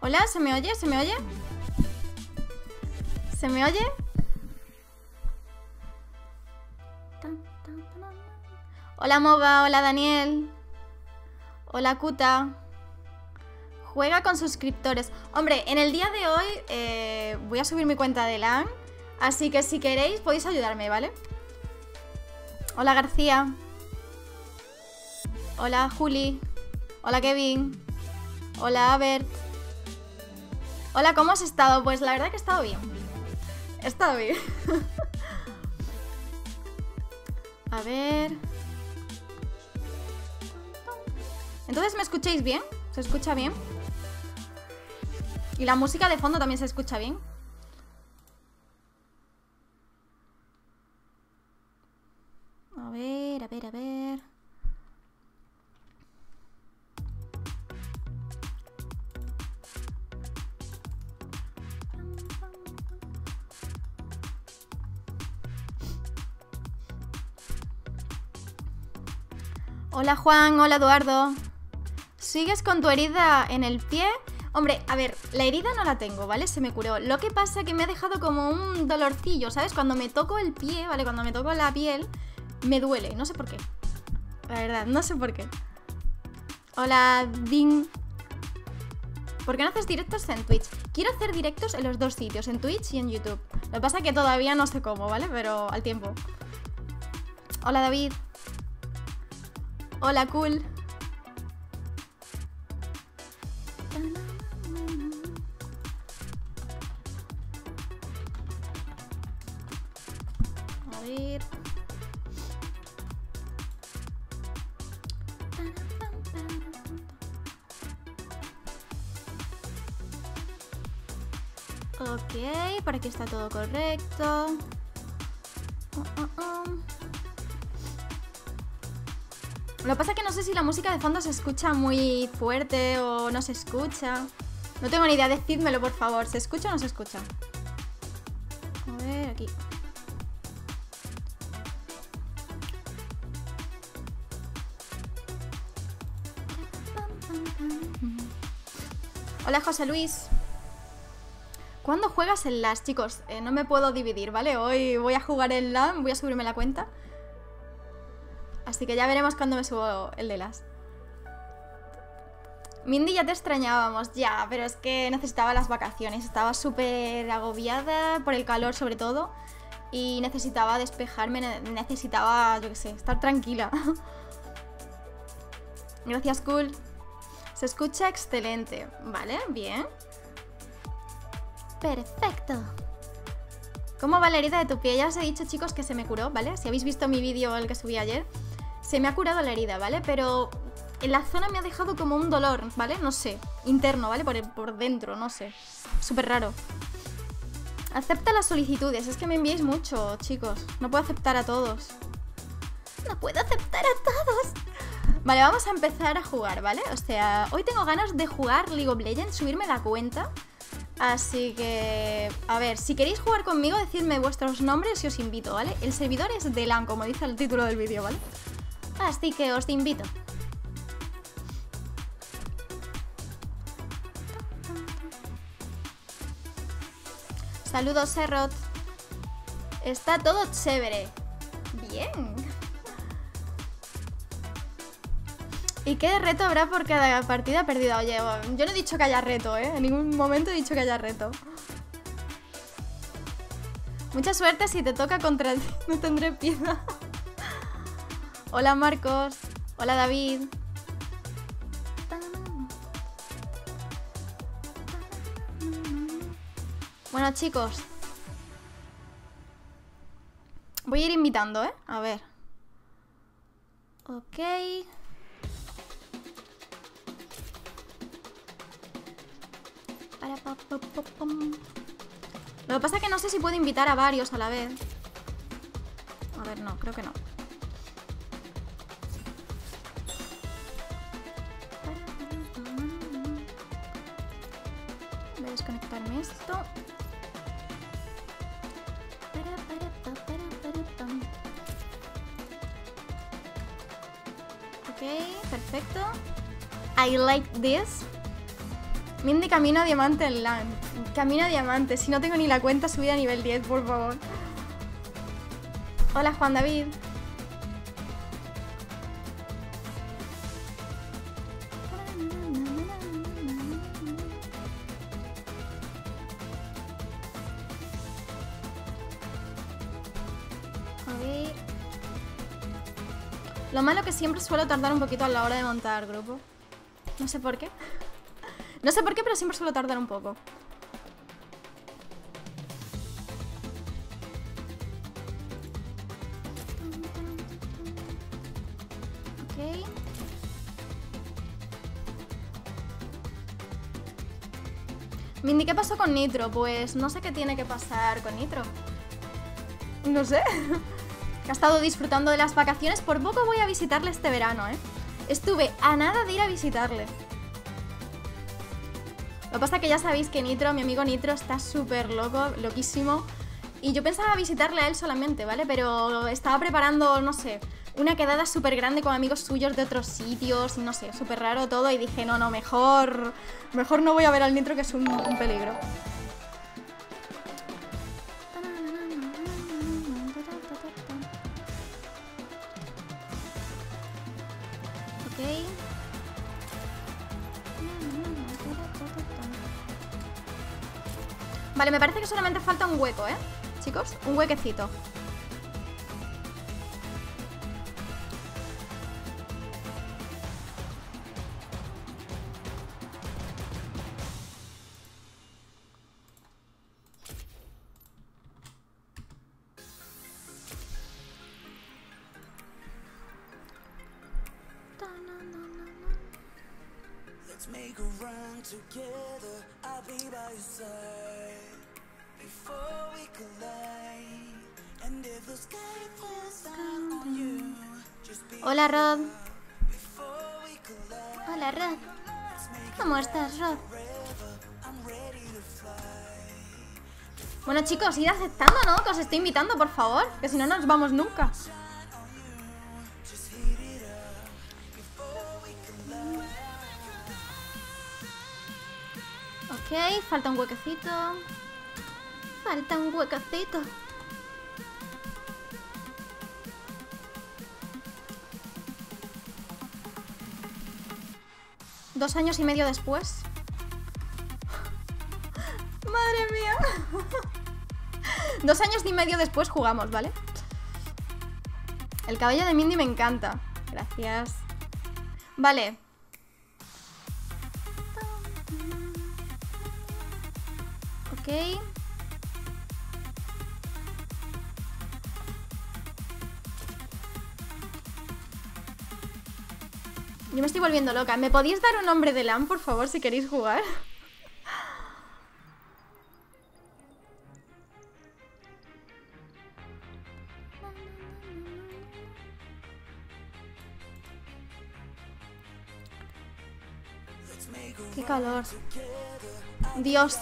Hola, ¿se me oye? ¿Se me oye? ¿Se me oye? Hola Mova, hola Daniel. Hola Kuta. Juega con suscriptores. Hombre, en el día de hoy voy a subir mi cuenta de LAN. Así que si queréis podéis ayudarme, ¿vale? Hola García. Hola Juli. Hola Kevin. Hola Albert. Hola, ¿cómo has estado? Pues la verdad que he estado bien. He estado bien. A ver. Entonces, ¿me escucháis bien? ¿Se escucha bien? Y la música de fondo también se escucha bien. A ver, a ver, a ver. Hola Juan, hola Eduardo. ¿Sigues con tu herida en el pie? Hombre, a ver, la herida no la tengo, ¿vale? Se me curó. Lo que pasa es que me ha dejado como un dolorcillo, ¿sabes? Cuando me toco el pie, ¿vale? Cuando me toco la piel, me duele. No sé por qué. La verdad, no sé por qué. Hola, Ding. ¿Por qué no haces directos en Twitch? Quiero hacer directos en los dos sitios, en Twitch y en YouTube. Lo que pasa es que todavía no sé cómo, ¿vale? Pero al tiempo. Hola, David. Hola, cool. A ver. Ok, por aquí está todo correcto. Lo que pasa es que no sé si la música de fondo se escucha muy fuerte o no se escucha. No tengo ni idea, decídmelo por favor. ¿Se escucha o no se escucha? A ver, aquí. Hola José Luis. ¿Cuándo juegas en LAS, chicos? No me puedo dividir, ¿vale? Hoy voy a jugar en LAN, voy a subirme la cuenta. Así que ya veremos cuándo me subo el de LAS. Mindy, ya te extrañábamos, ya, pero es que necesitaba las vacaciones. Estaba súper agobiada por el calor sobre todo. Y necesitaba despejarme, necesitaba, yo qué sé, estar tranquila. Gracias, cool. Se escucha excelente. Vale, bien. Perfecto. ¿Cómo va la herida de tu pie? Ya os he dicho, chicos, que se me curó, ¿vale? Si habéis visto mi vídeo, el que subí ayer, se me ha curado la herida, ¿vale? Pero en la zona me ha dejado como un dolor, ¿vale? No sé, interno, ¿vale? Por dentro, no sé. Súper raro. Acepta las solicitudes. Es que me enviáis mucho, chicos. No puedo aceptar a todos. No puedo aceptar a todos. Vale, vamos a empezar a jugar, ¿vale? O sea, hoy tengo ganas de jugar League of Legends, subirme la cuenta. Así que, a ver, si queréis jugar conmigo, decidme vuestros nombres y os invito, ¿vale? El servidor es de LAN, como dice el título del vídeo, ¿vale? Así que os invito. Saludos, Serrot. Está todo chévere. Bien. ¿Y qué reto habrá por cada partida perdida? Oye, yo no he dicho que haya reto, ¿eh? En ningún momento he dicho que haya reto. Mucha suerte si te toca contra ti. No tendré piedad. Hola, Marcos. Hola, David. Bueno, chicos. Voy a ir invitando, ¿eh? A ver. Ok. Lo que pasa es que no sé si puedo invitar a varios a la vez. A ver, no, creo que no. Voy a desconectarme esto. Ok, perfecto. I like this. Mindy, camino a diamante en LAN. Camino a diamante. Si no tengo ni la cuenta subida a nivel 10, por favor. Hola, Juan David. A ver. Lo malo que siempre suelo tardar un poquito a la hora de montar grupo. No sé por qué. No sé por qué, pero siempre suelo tardar un poco. Ok. Mindy, ¿qué pasó con Nitro? Pues no sé qué tiene que pasar con Nitro. No sé. Ha estado disfrutando de las vacaciones. Por poco voy a visitarle este verano, ¿eh? Estuve a nada de ir a visitarle. Lo que pasa es que ya sabéis que Nitro, mi amigo Nitro, está súper loco, loquísimo. Y yo pensaba visitarle a él solamente, ¿vale? Pero estaba preparando, no sé, una quedada súper grande con amigos suyos de otros sitios. Y no sé, súper raro todo. Y dije, no, mejor no voy a ver al Nitro, que es un peligro. Ok. Vale, me parece que solamente falta un hueco, ¿eh? Chicos, un huequecito. Let's make a run together. I'll be by your side before we collide. And if the sky falls down on you, just be Hola, Rod. before we collide. Hola, Rod. ¿Cómo estás, Rod? I'm ready to fly. Bueno, chicos, id aceptando, ¿no? Que os estoy invitando, por favor. Que si no, no nos vamos nunca. Ok, falta un huequecito. Falta un huequecito. Dos años y medio después. Madre mía. 2 años y medio después jugamos, ¿vale? El cabello de Mindy me encanta. Gracias. Vale. Ok. Yo me estoy volviendo loca. ¿Me podéis dar un nombre de LAN, por favor, si queréis jugar? Qué calor. Dios.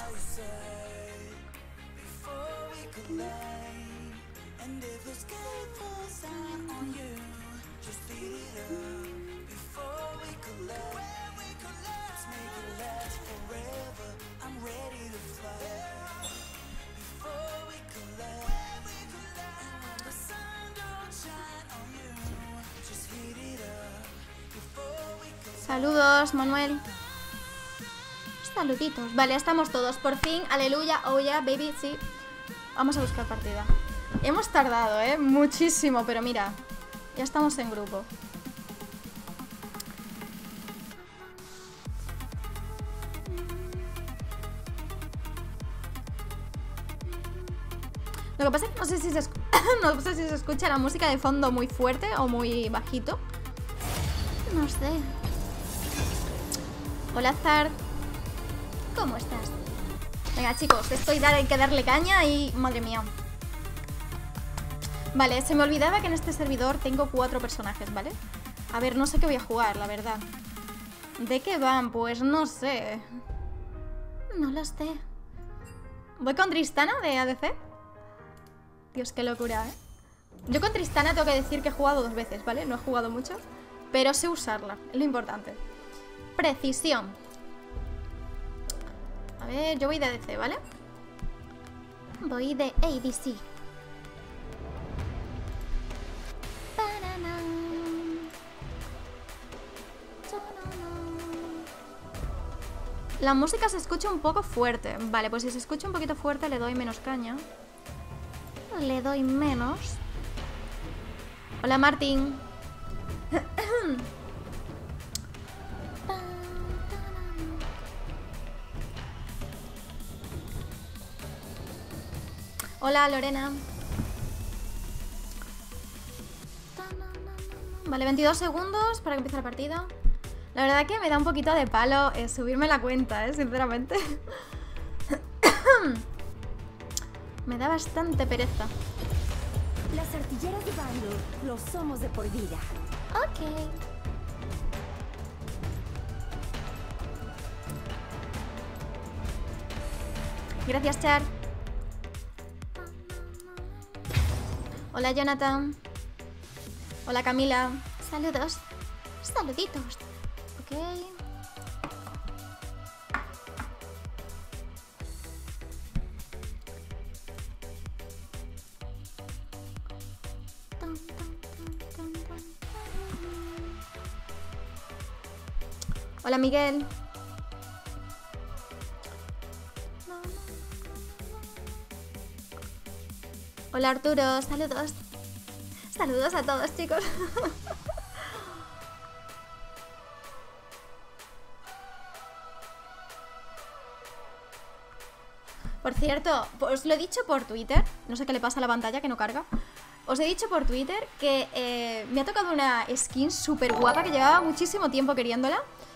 Saludos, Manuel. Saluditos. Vale, estamos todos. Por fin, aleluya, oh yeah, baby, sí. Vamos a buscar partida. Hemos tardado, muchísimo, pero mira, ya estamos en grupo. Lo que pasa es que no sé si no sé si se escucha la música de fondo muy fuerte o muy bajito. No sé. Hola, Zar. ¿Cómo estás? Venga, chicos, hay que darle caña y... Madre mía. Vale, se me olvidaba que en este servidor tengo 4 personajes, ¿vale? A ver, no sé qué voy a jugar, la verdad. ¿De qué van? Pues no sé. No lo sé. ¿Voy con Tristana de ADC? Dios, qué locura, ¿eh? Yo con Tristana tengo que decir que he jugado 2 veces, ¿vale? No he jugado mucho, pero sé usarla, es lo importante. Precisión. A ver, yo voy de DC, ¿vale? Voy de ADC. La música se escucha un poco fuerte. Vale, pues si se escucha un poquito fuerte le doy menos caña. Le doy menos. Hola, Martín. Hola, Lorena. Vale, 22 segundos para que empiece la partida. La verdad que me da un poquito de palo subirme la cuenta, sinceramente. Me da bastante pereza. Las artilleras de Bangalore lo somos de por vida. Ok. Gracias, Char. Hola, Jonathan. Hola, Camila. Saludos. Saluditos. Ok. Hola, Miguel. Hola, Arturo. Saludos. Saludos a todos, chicos. Por cierto, os lo he dicho por Twitter. No sé qué le pasa a la pantalla, que no carga. Os he dicho por Twitter que me ha tocado una skin súper guapa que llevaba muchísimo tiempo queriéndola.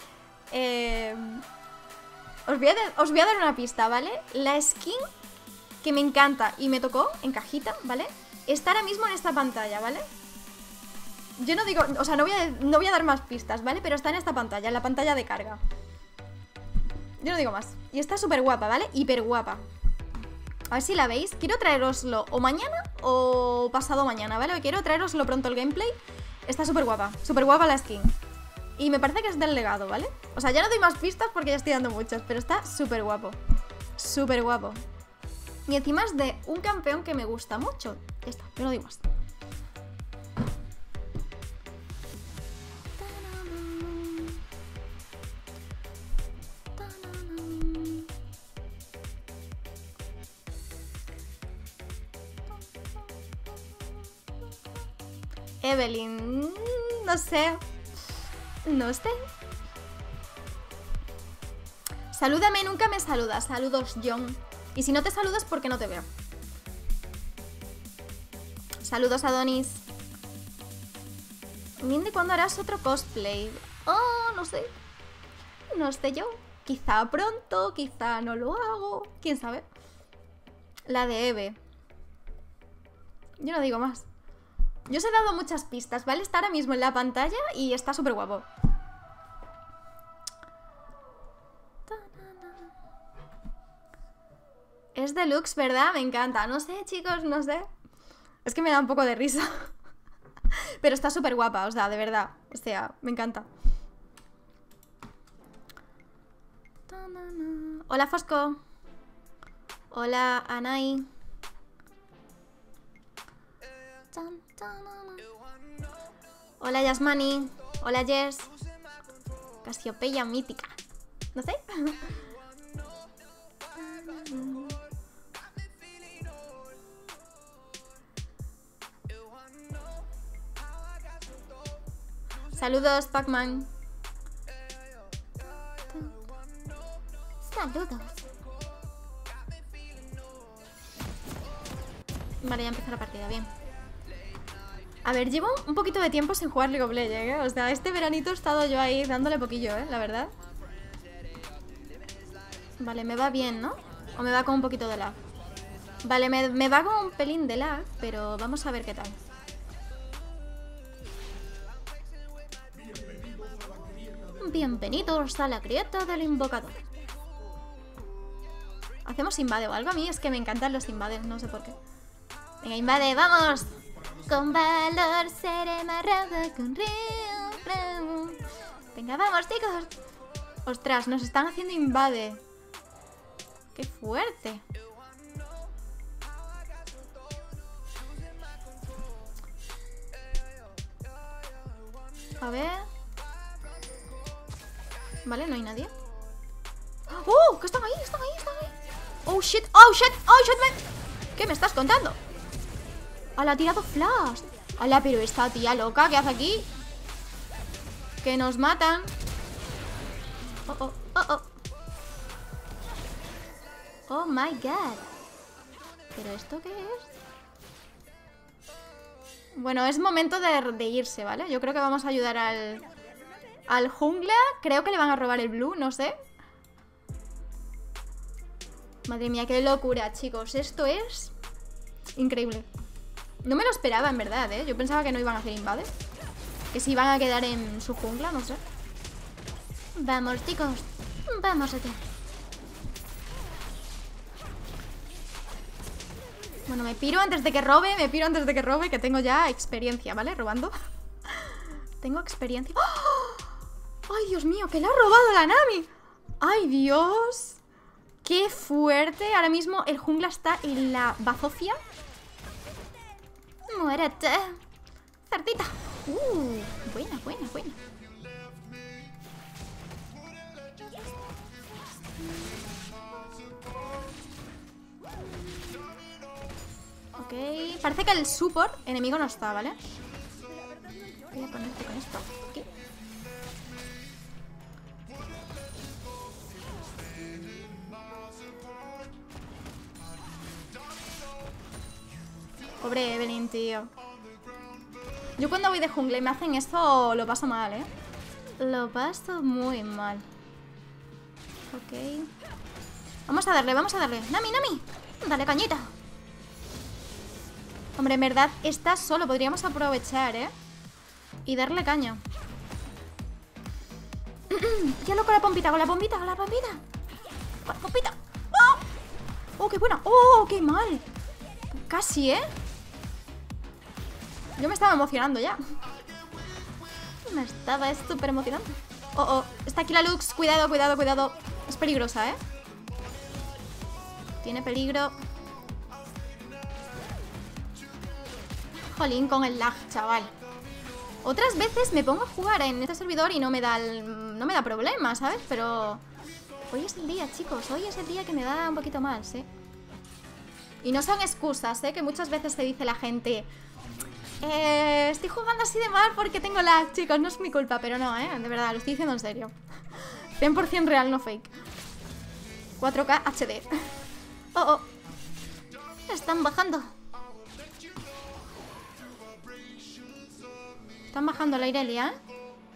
Os voy a dar una pista, ¿vale? La skin que me encanta y me tocó en cajita, ¿vale? Está ahora mismo en esta pantalla, ¿vale? Yo no digo, o sea, no voy a dar más pistas, ¿vale? Pero está en esta pantalla, en la pantalla de carga. Yo no digo más. Y está súper guapa, ¿vale? Hiper guapa. A ver si la veis. Quiero traeroslo o mañana o pasado mañana, ¿vale? Quiero traeroslo pronto el gameplay. Está súper guapa la skin. Y me parece que es del legado, ¿vale? O sea, ya no doy más pistas porque ya estoy dando muchas, pero está súper guapo. Súper guapo. Y encima es de un campeón que me gusta mucho. Ya está, yo no digo más. Evelyn, no sé. No sé. Salúdame, nunca me saludas. Saludos, John. Y si no te saludas, ¿por qué no te veo? Saludos, Adonis. Mindy, ¿cuándo harás otro cosplay? Oh, no sé. No sé yo. Quizá pronto, quizá no lo hago. ¿Quién sabe? La de Eve. Yo no digo más. Yo os he dado muchas pistas, ¿vale? Está ahora mismo en la pantalla y está súper guapo. Es deluxe, ¿verdad? Me encanta. No sé, chicos, no sé. Es que me da un poco de risa. Pero está súper guapa, o sea, de verdad. O sea, me encanta. Hola, Fosco. Hola, Anai. Hola, Yasmani. Hola, Jess. Casiopeya mítica. No sé. Saludos, Pac-Man. Saludos. Vale, ya empezó la partida, bien. A ver, llevo un poquito de tiempo sin jugar League of Legends, ¿eh? O sea, este veranito he estado yo ahí dándole poquillo, la verdad. Vale, me va bien, ¿no? O me va con un poquito de lag. Vale, me va con un pelín de lag, pero vamos a ver qué tal. Bienvenidos a la grieta del invocador. ¿Hacemos invade o algo? A mí es que me encantan los invades, no sé por qué. Venga, invade, ¡vamos! Con valor seré amarrado con río. Venga, vamos, chicos. Ostras, nos están haciendo invade. ¡Qué fuerte! A ver... Vale, no hay nadie. ¡Oh! ¡Que están ahí! ¡Están ahí! ¡Están ahí! ¡Oh, shit! ¡Oh, shit! ¡Oh, shit, man! ¿Qué me estás contando? ¡Hala, ha tirado flash! ¡Hala, pero esta tía loca! ¿Qué hace aquí? ¡Que nos matan! ¡Oh, oh! ¡Oh, oh! ¡Oh, my God! ¿Pero esto qué es? Bueno, es momento de irse, ¿vale? Yo creo que vamos a ayudar al jungla. Creo que le van a robar el blue, no sé. Madre mía, qué locura, chicos. Esto es increíble. No me lo esperaba, en verdad, ¿eh? Yo pensaba que no iban a hacer invade. Que se iban a quedar en su jungla, no sé. Vamos, chicos. Vamos aquí. Bueno, me piro antes de que robe. Me piro antes de que robe, que tengo ya experiencia, ¿vale? Robando. Tengo experiencia. ¡Oh! ¡Ay, Dios mío! ¡Que le ha robado la Nami! ¡Ay, Dios! ¡Qué fuerte! Ahora mismo el jungla está en la bazofia. ¡Muérete! ¡Cerdita! Buena, buena, buena. Ok, parece que el support enemigo no está, ¿vale? Voy a ponerte con esto aquí. Pobre Evelyn, tío. Yo cuando voy de jungla y me hacen esto lo paso mal, ¿eh? Lo paso muy mal. Ok. Vamos a darle, vamos a darle. Nami, Nami, dale cañita. Hombre, en verdad, está solo. Podríamos aprovechar, ¿eh? Y darle caña. Píllalo con la pompita, con la pompita, con la pompita. Con la pompita. ¡Oh! ¡Oh, qué buena! ¡Oh, qué mal! Casi, ¿eh? Yo me estaba emocionando ya. Me estaba súper emocionando. Oh, oh. Está aquí la Lux. Cuidado, cuidado, cuidado. Es peligrosa, ¿eh? Tiene peligro. Jolín, con el lag, chaval. Otras veces me pongo a jugar en este servidor y no me da problema, ¿sabes? Pero hoy es el día, chicos. Hoy es el día que me da un poquito mal, ¿sí? Y no son excusas, ¿eh? Que muchas veces te dice la gente... estoy jugando así de mal porque tengo lag, chicos. No es mi culpa, pero no, ¿eh? De verdad, lo estoy diciendo en serio. 100% real, no fake. 4K HD. Oh, oh. Están bajando. Están bajando la Irelia, ¿eh?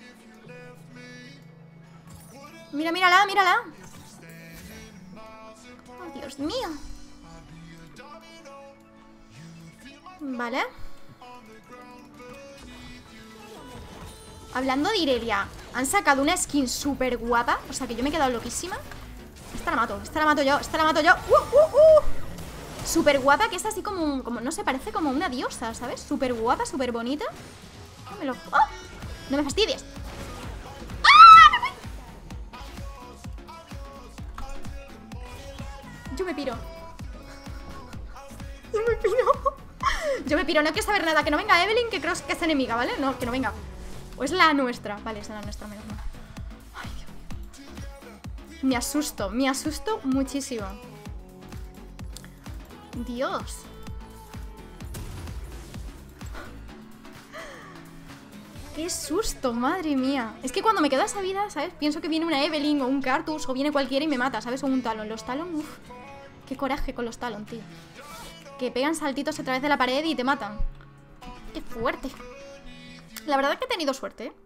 Mira, mírala, mírala. Oh, Dios mío. Vale. Hablando de Irelia, han sacado una skin súper guapa. O sea que yo me he quedado loquísima. Esta la mato yo, esta la mato yo. Súper guapa, que es así como, no sé, parece como una diosa, ¿sabes? Súper guapa, súper bonita. ¡Oh! ¡No me fastidies! ¡Ah! Yo me piro. Yo me piro. Yo me piro, no quiero saber nada. Que no venga Evelyn, que creo que es enemiga, ¿vale? No, que no venga. O es la nuestra. Vale, es la nuestra, menos mal. Ay, Dios mío. Me asusto muchísimo. Dios. ¡Qué susto! ¡Madre mía! Es que cuando me quedo a esa vida, ¿sabes? Pienso que viene una Evelyn o un Cartus o viene cualquiera y me mata, ¿sabes? O un Talon. Los Talon, uff. Qué coraje con los Talon, tío. Que pegan saltitos a través de la pared y te matan. ¡Qué fuerte! La verdad es que he tenido suerte, ¿eh?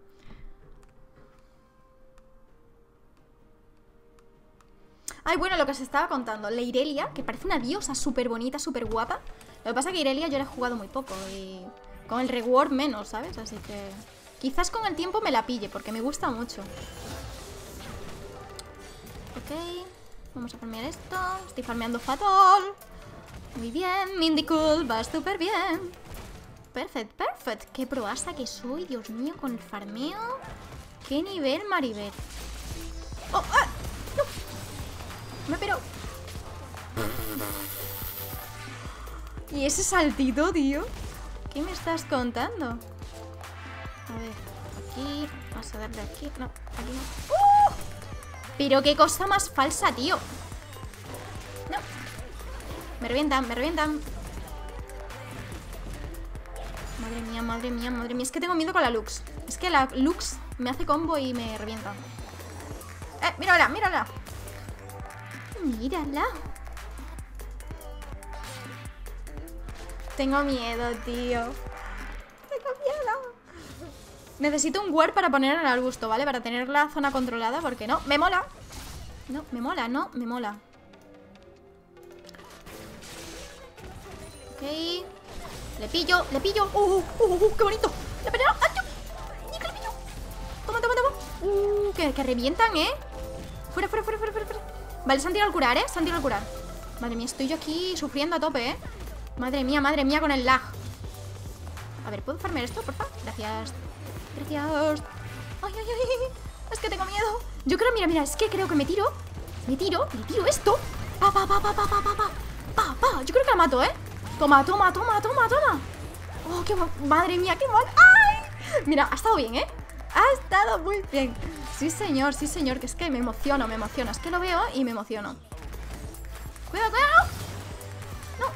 Ay, bueno, lo que os estaba contando. La Irelia, que parece una diosa súper bonita, súper guapa. Lo que pasa es que Irelia yo la he jugado muy poco y... con el reward menos, ¿sabes? Así que... quizás con el tiempo me la pille, porque me gusta mucho. Ok. Vamos a farmear esto. Estoy farmeando fatal. Muy bien, Mindycool. Va súper bien. Perfect, perfect. Qué proasa que soy, Dios mío, con el farmeo. Qué nivel, Maribel. ¡Oh! ¡Ah! ¡No! Me piro. ¿Y ese saltito, tío? ¿Qué me estás contando? A ver, aquí. Vamos a darle aquí. No, aquí no. Pero qué cosa más falsa, tío. No. Me revientan, me revientan. Madre mía, madre mía, madre mía. Es que tengo miedo con la Lux. Es que la Lux me hace combo y me revienta. Mírala, mírala. Mírala. Tengo miedo, tío. Tengo miedo. Necesito un ward para poner al arbusto, ¿vale? Para tener la zona controlada, porque no, me mola. No, me mola, no, me mola. Ok. Le pillo, le pillo. ¡Qué bonito! ¡Le pillo! ¡Ay, que le pillo! Toma, toma, toma. Que revientan, ¿eh? Fuera, fuera, fuera, fuera, fuera. Vale, se han tirado al curar, ¿eh? Se han tirado al curar. Madre mía, estoy yo aquí sufriendo a tope, ¿eh? Madre mía, con el lag. A ver, ¿puedo farmear esto, porfa? Gracias. Gracias. Ay, ay, ay. Es que tengo miedo. Yo creo, mira, mira, es que creo que me tiro. Le tiro esto. Pa. Yo creo que la mato, ¿eh? Toma. Oh, qué madre mía, qué mal. ¡Ay! Mira, ha estado bien, ¿eh? Ha estado muy bien. Sí, señor, que es que me emociono. Es que lo veo y me emociono. Cuidado, cuidado. No.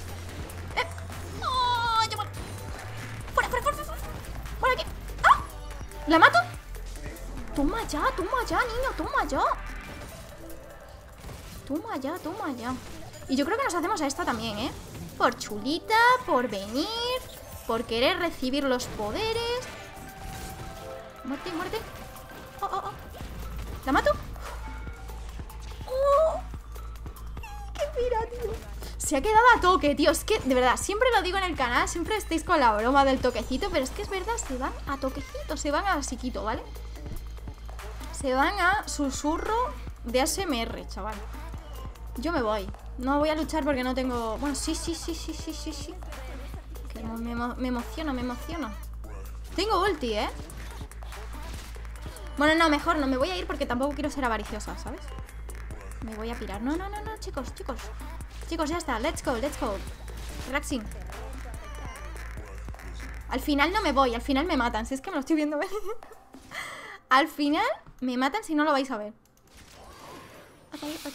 Oh, yo voy. Fuera. Por aquí. ¡Ah! ¿La mato? Toma ya, niño, toma ya. Y yo creo que nos hacemos a esta también, ¿eh? Por chulita, por venir, por querer recibir los poderes. Muerte. Oh. ¿La mato? ¡Oh! ¡Qué mira, tío! Se ha quedado a toque, tío. Es que, de verdad, siempre lo digo en el canal. Siempre estáis con la broma del toquecito. Pero es que es verdad, se van a toquecito. Se van a psiquito, ¿vale? Se van a susurro de ASMR, chaval. Yo me voy. No voy a luchar porque no tengo... Bueno, sí. Que me emociono. Tengo ulti, ¿eh? Bueno, no, mejor no me voy a ir porque tampoco quiero ser avariciosa, ¿sabes? Me voy a pirar. No, chicos. Chicos, ya está. Let's go. Relaxing. Al final no me voy. Al final me matan. Si es que me lo estoy viendo. Al final me matan si no lo vais a ver. Ok.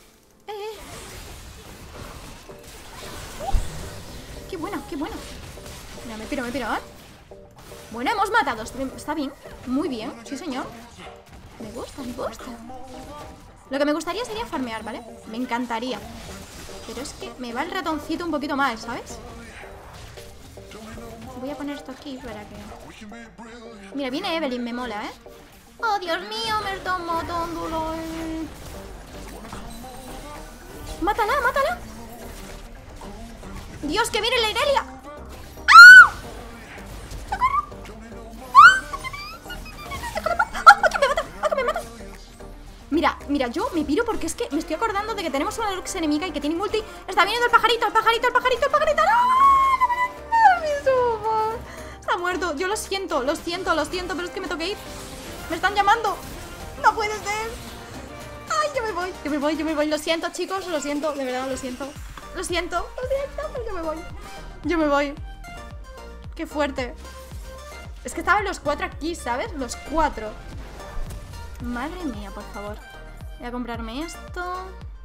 Qué bueno. Mira, me piro, ¿eh? Bueno, hemos matado. Está bien. Muy bien. Sí, señor. Me gusta. Lo que me gustaría sería farmear, ¿vale? Me encantaría. Pero es que me va el ratoncito un poquito mal, ¿sabes? Voy a poner esto aquí para que... Mira, viene Evelyn, me mola, ¿eh? ¡Oh, Dios mío! Me están matando. ¡Mátala! ¡Dios, que viene la Irelia! Mira, yo me piro porque es que me estoy acordando de que tenemos una Lux enemiga y que tiene multi. Está viniendo el pajarito. ¡No! Está muerto. Yo lo siento, pero es que me tengo que ir. Me están llamando. No puede ser. Ay, yo me voy. Lo siento, chicos, de verdad, lo siento, pero yo me voy. Qué fuerte. Es que estaban los 4 aquí, ¿sabes? Los 4. Madre mía, por favor. Voy a comprarme esto.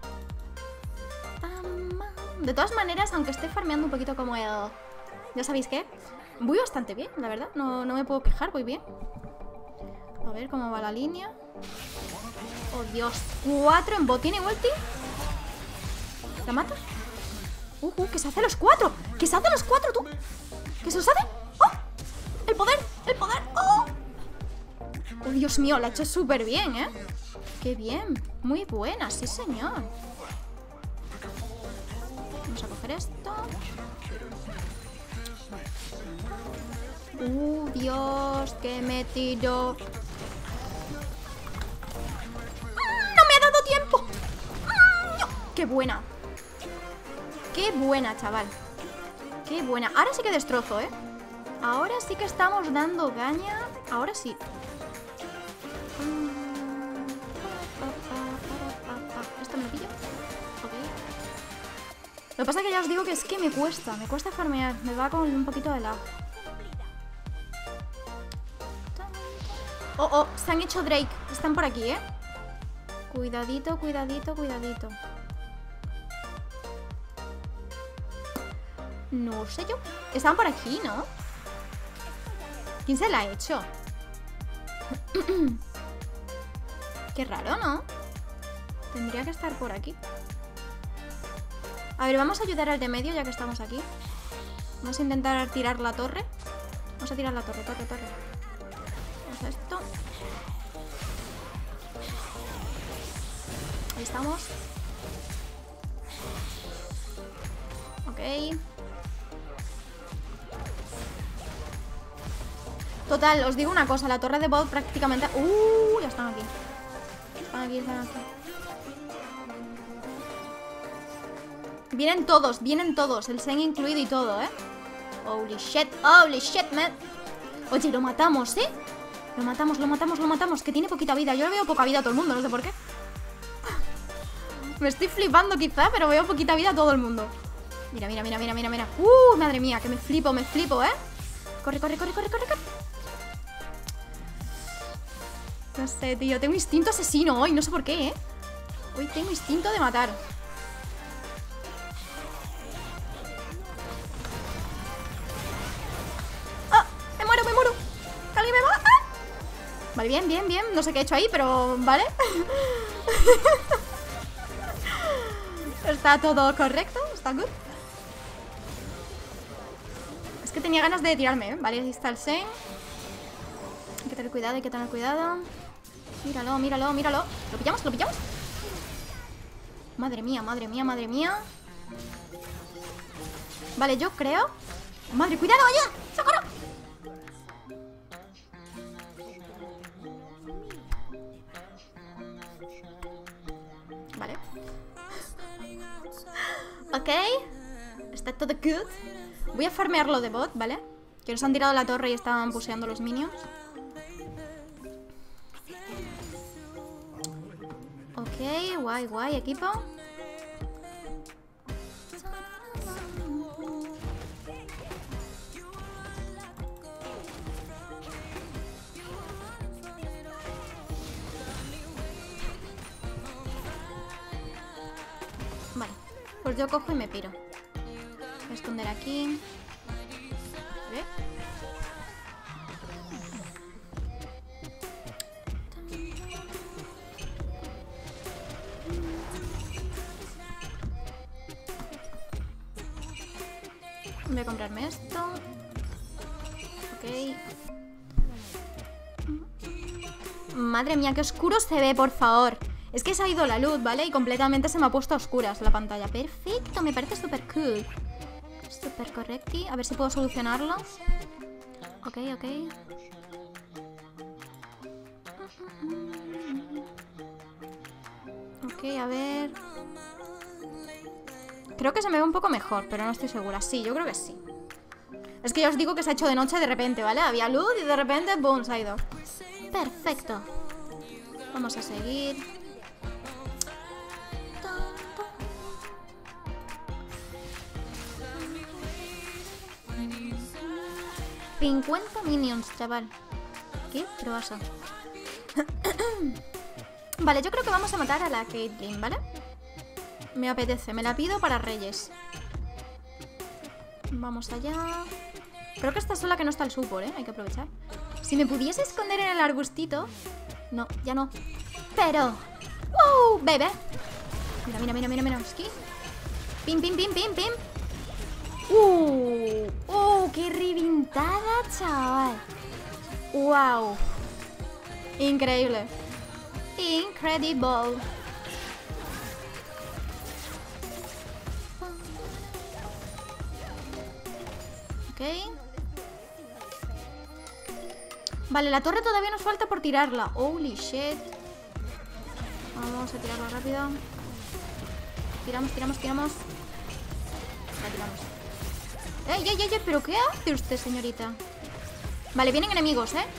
De todas maneras, aunque esté farmeando un poquito como el... ¿Ya sabéis qué? Voy bastante bien, la verdad. No me puedo quejar, voy bien. A ver cómo va la línea. Oh, Dios. 4 en bot. ¿Tiene ulti? ¿La mata? Que se hace los 4. ¿Que se hace los 4, tú? ¿Que se los hace? ¡Oh! ¡El poder! ¡Oh! Oh, Dios mío, la ha hecho súper bien, ¿eh? ¡Qué bien! Muy buena, sí, señor. Vamos a coger esto. Dios, que me tiro. ¡No me ha dado tiempo! No. ¡Qué buena! ¡Qué buena, chaval! ¡Qué buena! Ahora sí que destrozo, ¿eh? Ahora sí que estamos dando caña. Ahora sí. ¿Esto me lo pillo? Ok. Lo que pasa es que ya os digo que es que me cuesta farmear. Me va con un poquito de lag. Oh, oh, se han hecho Drake. Están por aquí, ¿eh? Cuidadito, cuidadito, cuidadito. No sé yo. Estaban por aquí, ¿no? ¿Quién se la ha hecho? Qué raro, ¿no? Tendría que estar por aquí. A ver, vamos a ayudar al de medio ya que estamos aquí. Vamos a intentar tirar la torre. Vamos a tirar la torre, torre. Vamos a esto. Ahí estamos. Ok. Total, os digo una cosa. La torre de bot prácticamente... ya están aquí. Están aquí. Vienen todos. El Zen incluido y todo, ¿eh? Holy shit, man. Oye, lo matamos, ¿eh? Lo matamos. Que tiene poquita vida. Yo le veo poca vida a todo el mundo, no sé por qué. Me estoy flipando quizá, pero veo poquita vida a todo el mundo. Mira. Madre mía, que me flipo, ¿eh? Corre. No sé, tío. Tengo instinto asesino hoy, no sé por qué, ¿eh? Hoy tengo instinto de matar. Me muero. ¿Que alguien me mata? Vale, bien. No sé qué he hecho ahí, pero vale. Está todo correcto, está good. Es que tenía ganas de tirarme, ¿eh? Vale, ahí está el Zen. Hay que tener cuidado, Míralo. ¿Lo pillamos? Madre mía. Vale, yo creo... Madre, cuidado, allá. ¡Socorro! Vale. Ok. Está todo good. Voy a farmearlo de bot, ¿vale? Que nos han tirado la torre y estaban puseando los minions. Ok, guay, equipo. Vale, pues yo cojo y me piro. Voy a esconder aquí. ¿Ve? Voy a comprarme esto. Ok. Madre mía, qué oscuro se ve, por favor. Es que se ha ido la luz, ¿vale? Y completamente se me ha puesto a oscuras la pantalla. Perfecto, me parece súper cool. Súper correcti. A ver si puedo solucionarlo. Ok. Ok, a ver. Creo que se me ve un poco mejor, pero no estoy segura. Sí, yo creo que sí. Es que ya os digo que se ha hecho de noche de repente, ¿vale? Había luz y de repente, boom, se ha ido. Perfecto. Vamos a seguir. 50 minions, chaval. ¿Qué? ¿Qué pasa? Vale, yo creo que vamos a matar a la Caitlyn, ¿vale? Me apetece, me la pido para Reyes. Vamos allá. Creo que esta es la que no está el support, ¿eh? Hay que aprovechar. Si me pudiese esconder en el arbustito. No, ya no. Pero... ¡wow! ¡Bebé! Mira. Aquí. Pim. ¡Qué reventada, chaval! ¡Wow! Increíble. Incredible. Ok. Vale, la torre todavía nos falta por tirarla. Holy shit. Vamos a tirarla rápido. Tiramos. La tiramos. ¡Ey! ¿Pero qué hace usted, señorita? Vale, vienen enemigos, ¿eh?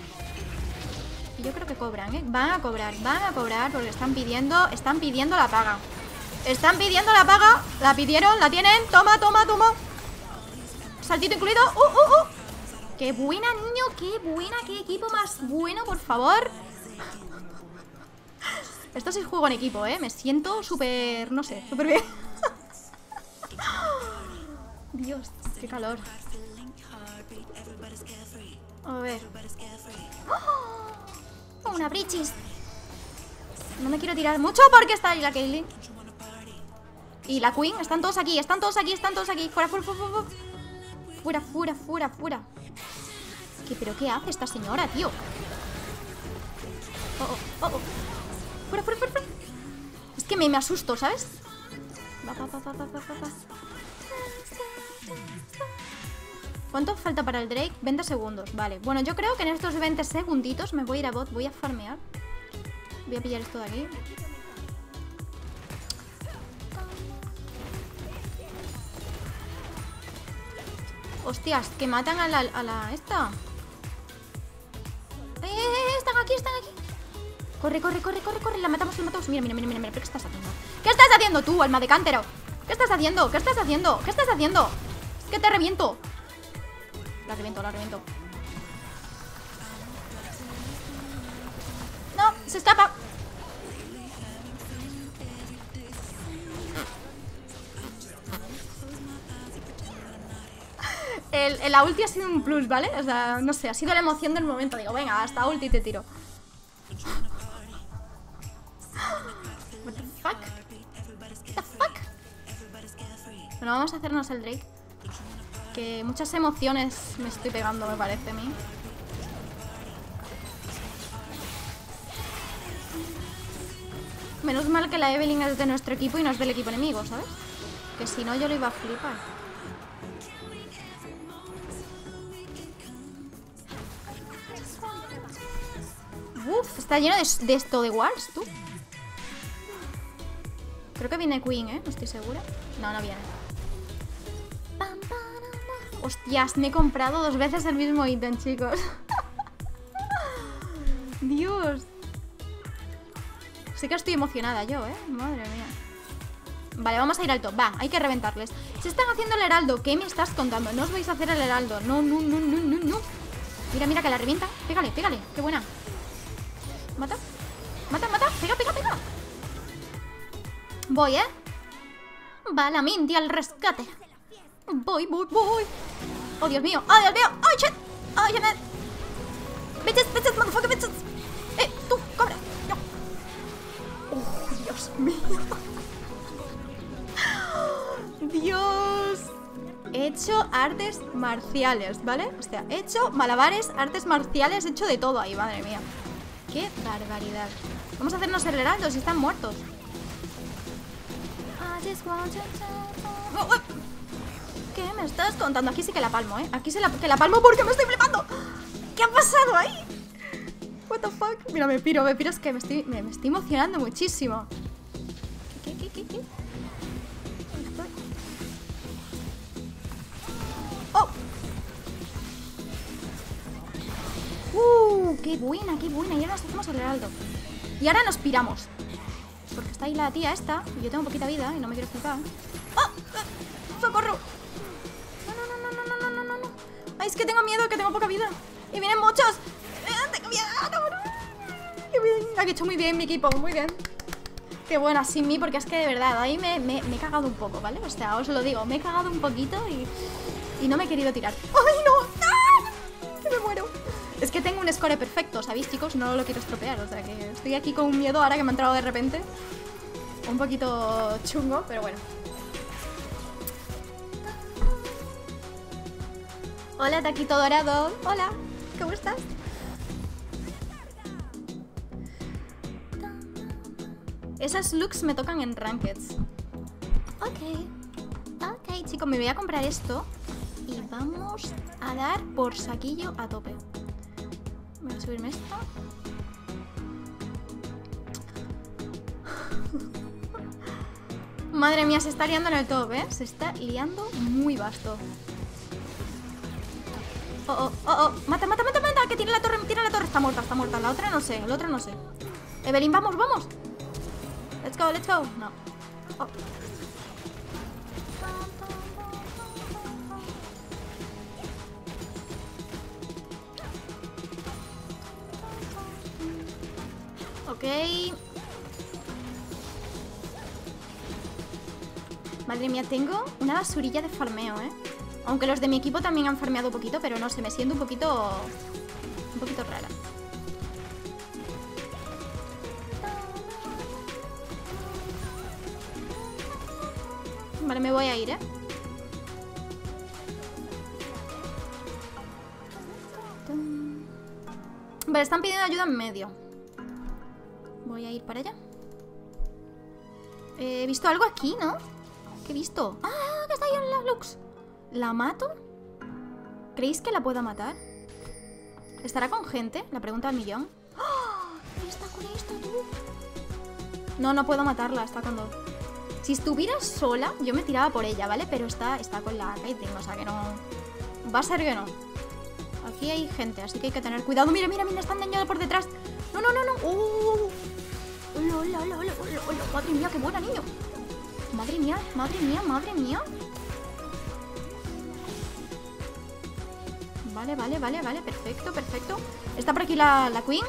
Y yo creo que cobran, ¿eh? Van a cobrar porque están pidiendo la paga. Están pidiendo la paga. La pidieron, la tienen. Toma, toma, toma. Saltito incluido. Qué buena, niño, qué buena. Qué equipo más bueno, por favor. Esto sí es juego en equipo, Me siento súper, no sé, súper bien. Dios, qué calor. A ver. ¡Oh! Una brichis. No me quiero tirar mucho porque está ahí la Caitlyn. Y la Queen, están todos aquí, están todos aquí, están todos aquí. Fuera, fuera, fuera, fuera. Fuera, fuera, fuera, fuera. ¿Pero qué hace esta señora, tío? Oh, oh, oh, oh. Fuera, fuera, fuera, fuera. Es que me asusto, ¿sabes? Va, va, va, va, va, va, va. ¿Cuánto falta para el Drake? 20 segundos, vale. Bueno, yo creo que en estos 20 segunditos me voy a ir a bot, voy a farmear. Voy a pillar esto de aquí. Hostias, que matan a la esta. Están aquí, están aquí. Corre, corre, corre, corre, corre. La matamos, la matamos. Mira, mira, mira, mira. ¿Qué estás haciendo? ¿Qué estás haciendo tú, alma de cántaro? ¿Qué estás haciendo? ¿Qué estás haciendo? ¿Qué estás haciendo? Es que te reviento. La reviento, la reviento. No, se escapa. La ulti ha sido un plus, ¿vale? O sea, no sé, ha sido la emoción del momento. Digo, venga, hasta ulti te tiro. What the fuck? What the fuck? Bueno, vamos a hacernos el Drake. Que muchas emociones me estoy pegando, me parece a mí. Menos mal que la Evelynn es de nuestro equipo y no es del equipo enemigo, ¿sabes? Que si no yo lo iba a flipar. Uf, está lleno de esto de wards, tú. Creo que viene Queen, no estoy segura. No, no viene. Hostias, me he comprado 2 veces el mismo ítem, chicos. Dios. Sé que estoy emocionada yo, madre mía. Vale, vamos a ir al top, va, hay que reventarles. Se están haciendo el heraldo, ¿qué me estás contando? No os vais a hacer el heraldo, no, no, no, no, no, no. Mira, mira que la revienta, pégale, pégale, qué buena. Mata, mata, mata, pega, pega, pega. Voy, va la Minty al rescate. Voy, voy, voy. Oh, Dios mío, oh, Dios mío, oh, shit. Oh, shit, man. Bitches, bitches, motherfucker, bitches. Tú, cobra. No. Oh, Dios mío. Dios. He hecho artes marciales, ¿vale? O sea, he hecho malabares, artes marciales, he hecho de todo ahí, madre mía. Qué barbaridad. Vamos a hacernos el heraldo si están muertos. ¿Qué me estás contando? Aquí sí que la palmo, Aquí sí que la palmo porque me estoy flipando. ¿Qué ha pasado ahí? What the fuck? Mira, me piro, es que me estoy emocionando muchísimo. ¿Qué? ¡Oh! ¡Qué buena, qué buena! Y ahora nos hacemos el heraldo. Y ahora nos piramos. Porque está ahí la tía esta. Y yo tengo poquita vida y no me quiero flipar. ¡Oh! ¡Socorro! No. Ay, es que tengo miedo, que tengo poca vida. Y vienen muchos. Tengo miedo. Qué bien. Ha hecho muy bien mi equipo, muy bien. Qué buena, sin mí, porque es que de verdad, ahí me he cagado un poco, ¿vale? O sea, os lo digo, me he cagado un poquito y no me he querido tirar. ¡Ay, no! ¡Ah! ¡Que me muero! Es que tengo un score perfecto, ¿sabéis, chicos? No lo quiero estropear, o sea que estoy aquí con un miedo ahora que me ha entrado de repente. Un poquito chungo, pero bueno. Hola, taquito dorado. Hola, ¿cómo estás? Esas looks me tocan en Rankeds. Ok, chicos, me voy a comprar esto y vamos a dar por saquillo a tope. Voy a subirme esto. Madre mía, se está liando en el top, se está liando muy vasto. Oh, mata, que tira la torre, Está muerta, la otra no sé, Evelyn, vamos. Let's go. No. Oh. Ok. Madre mía, tengo una basurilla de farmeo, ¿eh? Aunque los de mi equipo también han farmeado un poquito, pero no sé, me siento un poquito rara. Vale, me voy a ir, ¿eh? Vale, están pidiendo ayuda en medio. Voy a ir para allá. He visto algo aquí, ¿no? ¿Qué he visto? ¡Ah! Que está ahí en la Lux. ¿La mato? ¿Creéis que la pueda matar? ¿Estará con gente? La pregunta al millón. ¡Oh! ¿Está con esto, tú? No, no puedo matarla, está con dos. Si estuviera sola, yo me tiraba por ella, ¿vale? Pero está con la Caitlyn, o sea que no... Va a ser que no. Aquí hay gente, así que hay que tener cuidado. Mira, mira, mira, están dañados por detrás. No, no, no, no. Madre mía, qué buena, niño. Madre mía, madre mía, madre mía. Vale, vale, vale, vale. Perfecto, perfecto. Está por aquí la Queen.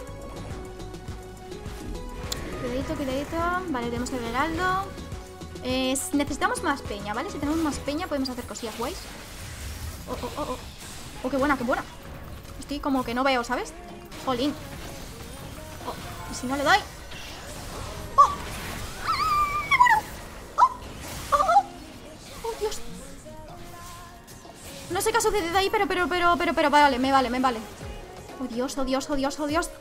Cuidadito, cuidadito. Vale, tenemos el heraldo. Necesitamos más peña, ¿vale? Si tenemos más peña podemos hacer cosillas guays. Oh, qué buena, qué buena. Estoy como que no veo, ¿sabes? Jolín. Oh, y si no le doy. ¡Oh! ¡Me muero! ¡Oh, Dios! No sé qué ha sucedido ahí, pero vale, me vale. Oh, Dios, oh, Dios, oh, Dios, oh, Dios.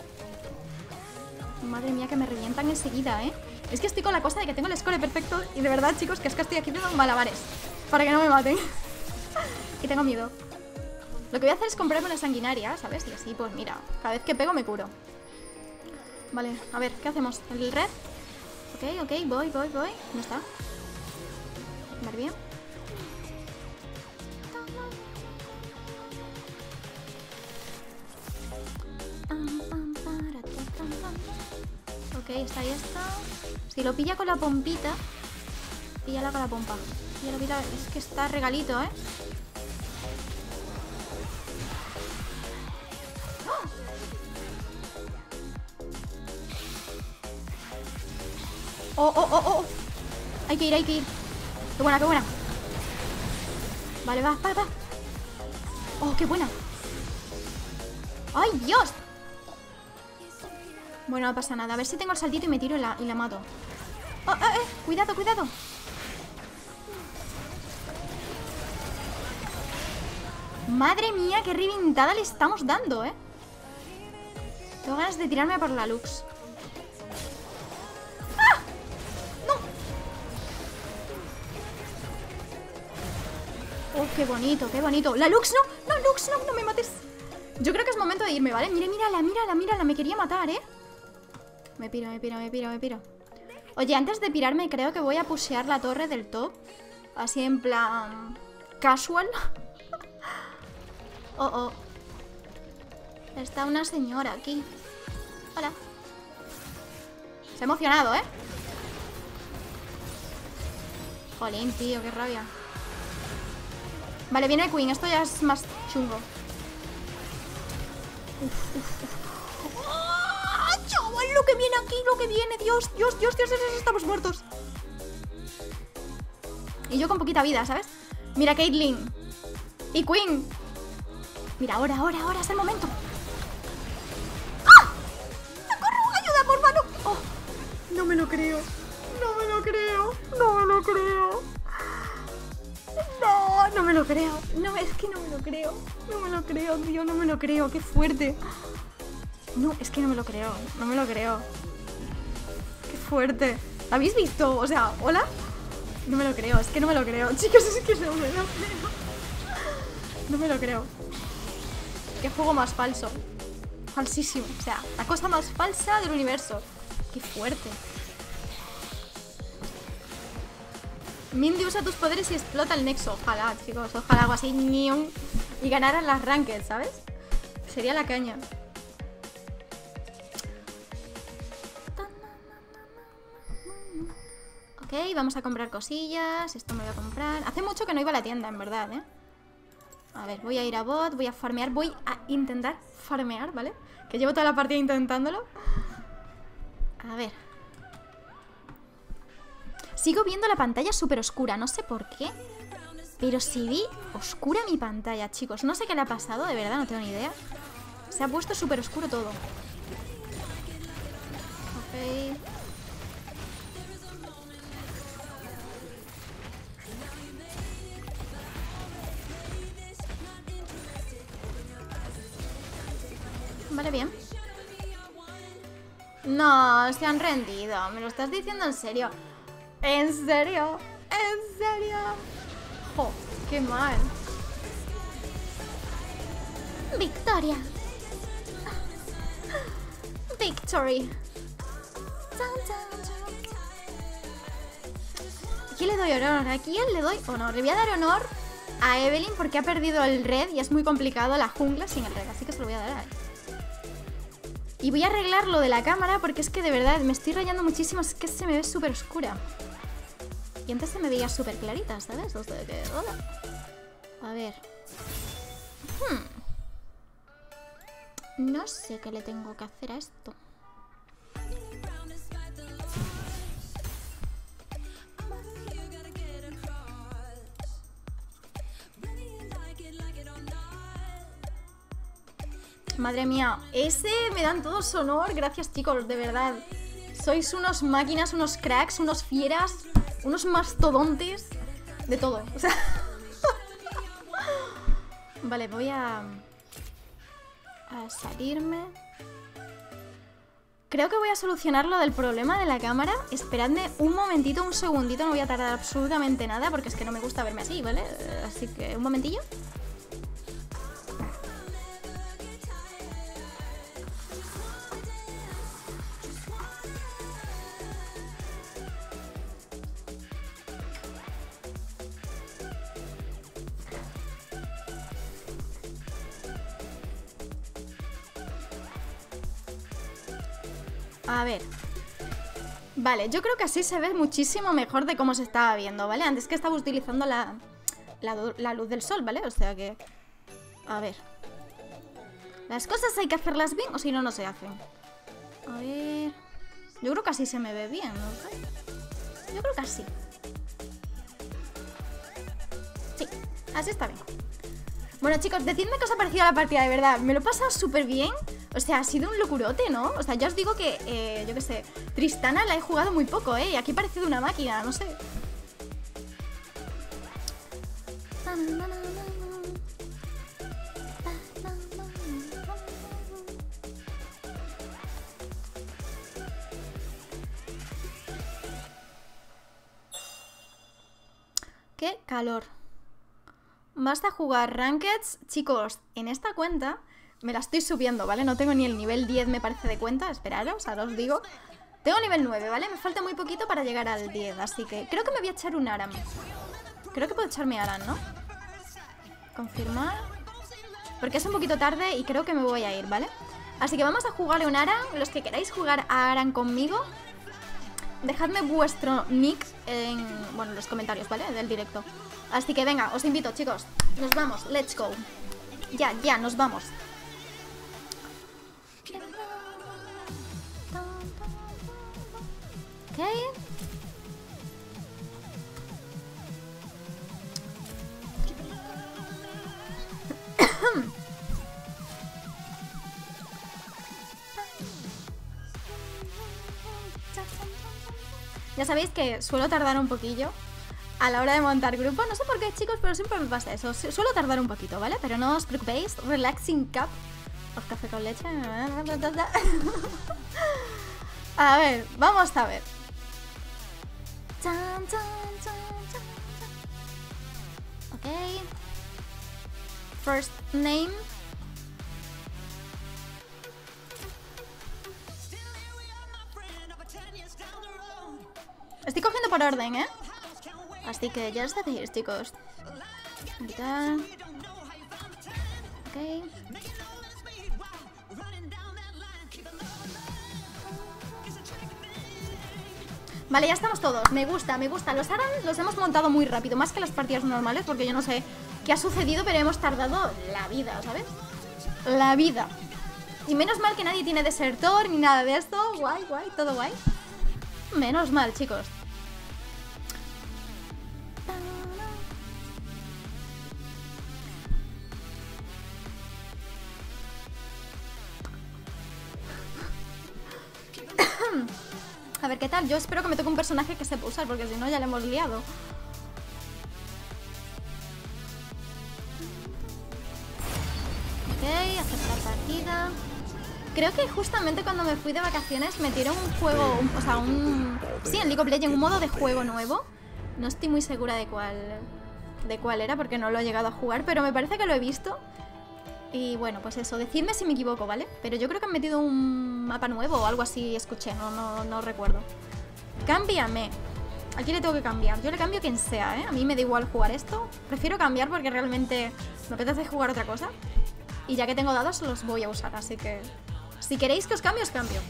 Madre mía, que me revientan enseguida, ¿eh? Es que estoy con la cosa de que tengo el score perfecto. Y de verdad, chicos, que es que estoy aquí haciendo malabares para que no me maten. Y tengo miedo. Lo que voy a hacer es comprarme una sanguinaria, ¿sabes? Y así, pues mira, cada vez que pego me curo. Vale, a ver, ¿qué hacemos? ¿El red? Ok, voy. ¿Dónde está? Vale, bien. Ok, está ahí, está. Si lo pilla con la pompita, píllala con la pompa. Píllala. Es que está regalito, ¿eh? Oh. Hay que ir. Qué buena. Vale, va. Oh, qué buena. ¡Ay, Dios! Bueno, no pasa nada. A ver si tengo el saltito y me tiro y la mato. Oh, cuidado. Madre mía, qué reventada le estamos dando, ¿eh? Tengo ganas de tirarme por la Lux. ¡Ah! ¡No! Oh, qué bonito. ¡La Lux no! ¡No, Lux, no me mates! Yo creo que es momento de irme, ¿vale? Mírala. Me quería matar, ¿eh? Me piro. Oye, antes de pirarme creo que voy a pushear la torre del top. Así en plan... casual. Oh. Está una señora aquí. Hola. Se ha emocionado, ¿eh? Jolín, tío, qué rabia. Vale, viene el Queen. Esto ya es más chungo. ¡Oh, chaval! Lo que viene aquí, lo que viene. Dios, estamos muertos. Y yo con poquita vida, ¿sabes? Mira, Caitlyn y Queen. Mira, ahora es el momento. ¡Ah! ¡Socorro! ¡Ayuda, por favor! ¡Oh! No me lo creo. No me lo creo. No, es que no me lo creo. Tío, no me lo creo. Qué fuerte. No, es que no me lo creo. Qué fuerte. ¿La habéis visto? O sea, ¿hola? No me lo creo, es que no me lo creo. Chicos, es que no me lo creo. No me lo creo. Qué juego más falso. Falsísimo. O sea, la cosa más falsa del universo. Qué fuerte. Mindy, usa tus poderes y explota el nexo. Ojalá, chicos, ojalá algo así. Y ganaran las ranked, ¿sabes? Sería la caña. Ok, vamos a comprar cosillas. Esto me voy a comprar. Hace mucho que no iba a la tienda, en verdad, ¿eh? A ver, voy a ir a bot, voy a farmear. Voy a intentar farmear, ¿vale? Que llevo toda la partida intentándolo. A ver. Sigo viendo la pantalla súper oscura, no sé por qué. Pero si vi oscura mi pantalla, chicos. No sé qué le ha pasado, de verdad, no tengo ni idea. Se ha puesto súper oscuro todo. Ok. Vale, bien. No, se han rendido. ¿Me lo estás diciendo en serio? ¿En serio? ¿En serio? Jo, qué mal. Victoria. Victory. Aquí le doy honor. ¿A quién le doy honor? Le voy a dar honor a Evelynn porque ha perdido el red y es muy complicado la jungla sin el red. Así que se lo voy a dar a él. Y voy a arreglar lo de la cámara porque es que de verdad me estoy rayando muchísimo. Es que se me ve súper oscura. Y antes se me veía súper clarita, ¿sabes? O sea que... Hola. A ver. No sé qué le tengo que hacer a esto. Madre mía, ese me dan todos honor. Gracias, chicos, de verdad. Sois unos máquinas, unos cracks, unos fieras, unos mastodontes. De todo, o sea... Vale, voy a salirme. Creo que voy a solucionar lo del problema de la cámara. Esperadme un momentito, un segundito. No voy a tardar absolutamente nada porque es que no me gusta verme así, ¿vale? Así que un momentillo. A ver. Vale, yo creo que así se ve muchísimo mejor de cómo se estaba viendo, ¿vale? Antes que estaba utilizando la luz del sol, ¿vale? O sea que... A ver. Las cosas hay que hacerlas bien o si no, no se hacen. A ver... Yo creo que así se me ve bien, ¿no sé? Yo creo que así. Sí, así está bien. Bueno, chicos, decidme qué os ha parecido la partida, de verdad. Me lo he pasado súper bien. O sea, ha sido un locurote, ¿no? O sea, ya os digo que, yo qué sé, Tristana la he jugado muy poco, ¿eh? Y aquí parece de una máquina, no sé. ¡Qué calor! Basta jugar Rankeds. Chicos, en esta cuenta... Me la estoy subiendo, ¿vale? No tengo ni el nivel 10, me parece, de cuenta. Esperaros, ahora os digo. Tengo nivel 9, ¿vale? Me falta muy poquito para llegar al 10. Así que creo que me voy a echar un Aram. Creo que puedo echarme Aram, ¿no? Confirmar. Porque es un poquito tarde y creo que me voy a ir, ¿vale? Así que vamos a jugarle un Aram. Los que queráis jugar a Aram conmigo, dejadme vuestro nick en, bueno, en los comentarios, ¿vale? Del directo. Así que venga, os invito, chicos. Nos vamos, let's go. Ya, nos vamos. Ok. Ya sabéis que suelo tardar un poquillo a la hora de montar grupo. No sé por qué, chicos, pero siempre me pasa eso. Suelo tardar un poquito, ¿vale? Pero no os preocupéis. Relaxing cup of café con leche. A ver, vamos a ver. Ok. First name. Estoy cogiendo por orden, ¿eh? Así que ya lo sabéis, chicos. Invitar. Ok. Vale, ya estamos todos. Me gusta, me gusta. Los ARAM los hemos montado muy rápido, más que las partidas normales, porque yo no sé qué ha sucedido, pero hemos tardado la vida, ¿sabes? La vida. Y menos mal que nadie tiene desertor ni nada de esto. Guay, guay, todo guay. Menos mal, chicos. A ver, ¿qué tal? Yo espero que me toque un personaje que sepa usar, porque si no ya le hemos liado. Ok, aceptar partida. Creo que justamente cuando me fui de vacaciones metieron un juego, o sea, sí, en League of Legends, un modo de juego nuevo. No estoy muy segura de cuál era, porque no lo he llegado a jugar, pero me parece que lo he visto. Y bueno, pues eso, decidme si me equivoco, ¿vale? Pero yo creo que han metido un mapa nuevo o algo así, escuché, no recuerdo. Cámbiame. Aquí le tengo que cambiar. Yo le cambio a quien sea, ¿eh? A mí me da igual jugar esto. Prefiero cambiar porque realmente me apetece jugar otra cosa. Y ya que tengo dados, los voy a usar, así que... Si queréis que os cambie, os cambio.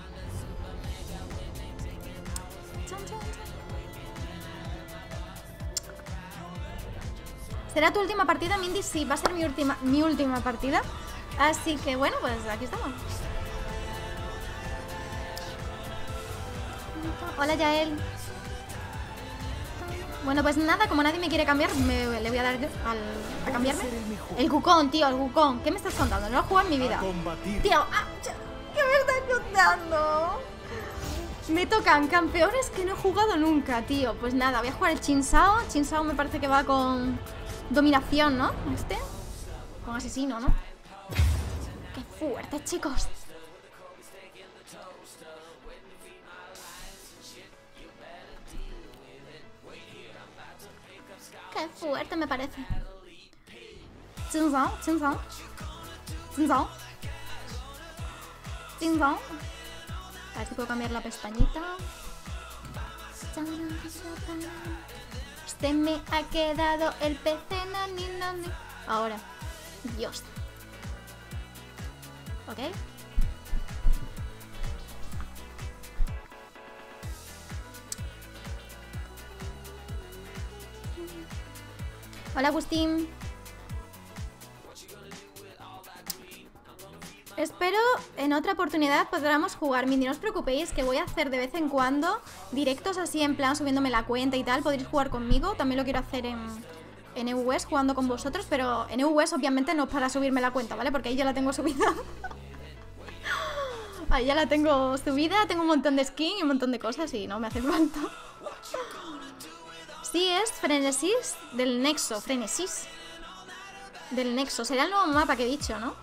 ¿Será tu última partida, Mindy? Sí, va a ser mi última partida. Así que bueno, pues aquí estamos. Hola, Yael. Bueno, pues nada, como nadie me quiere cambiar, le voy a dar a cambiarme. El Wukong, tío, el Wukong. ¿Qué me estás contando? No lo he jugado en mi vida. Tío, ¿qué me estás contando? Me tocan campeones que no he jugado nunca, tío. Pues nada, voy a jugar el Xin Zhao. Xin Zhao me parece que va con dominación, ¿no? Con asesino, ¿no? ¡Qué fuerte, chicos! ¡Qué fuerte me parece! Xin Zhao, Xin Zhao. Xin Zhao. Xin Zhao. A ver si puedo cambiar la pestañita. Se me ha quedado el PC, nani. Ahora. Dios. Ok. Hola, Agustín. Espero en otra oportunidad podamos jugar. Mindy, no os preocupéis que voy a hacer de vez en cuando directos así en plan subiéndome la cuenta y tal. Podréis jugar conmigo. También lo quiero hacer en EUS jugando con vosotros. Pero en EUS obviamente no para subirme la cuenta, ¿vale? Porque ahí ya la tengo subida. Ahí ya la tengo subida. Tengo un montón de skin y un montón de cosas y no me hace falta. Sí, es Frenesis del Nexo. Frenesis del Nexo. Será el nuevo mapa que he dicho, ¿no?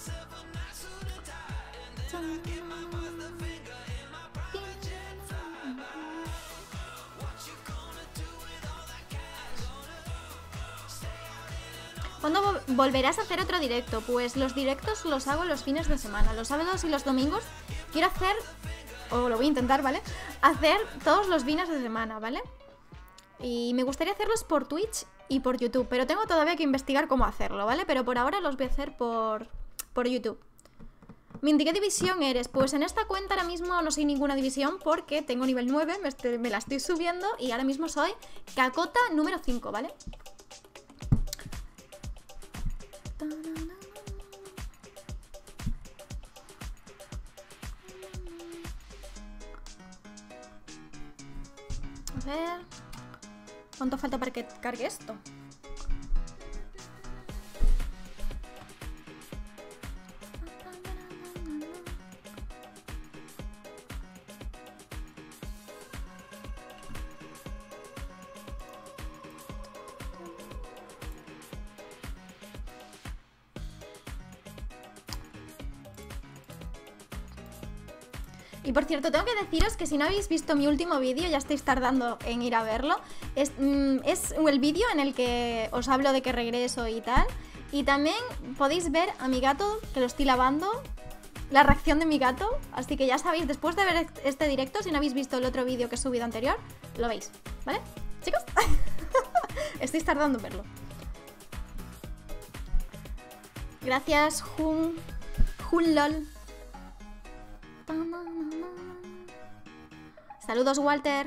¿Cuándo volverás a hacer otro directo? Pues los directos los hago los fines de semana. Los sábados y los domingos quiero hacer, o lo voy a intentar, ¿vale? Hacer todos los fines de semana, ¿vale? Y me gustaría hacerlos por Twitch y por YouTube, pero tengo todavía que investigar cómo hacerlo, ¿vale? Pero por ahora los voy a hacer por YouTube. Mindy, ¿qué división eres? Pues en esta cuenta ahora mismo no soy ninguna división porque tengo nivel 9, me la estoy subiendo y ahora mismo soy Cacota número 5, ¿vale? A ver... ¿Cuánto falta para que cargue esto? Y por cierto, tengo que deciros que si no habéis visto mi último vídeo, ya estáis tardando en ir a verlo. Es el vídeo en el que os hablo de que regreso y tal. Y también podéis ver a mi gato, que lo estoy lavando, la reacción de mi gato. Así que ya sabéis, después de ver este directo, si no habéis visto el otro vídeo que he subido anterior, lo veis, ¿vale? Chicos, estáis tardando en verlo. Gracias, Junlol. Saludos, Walter.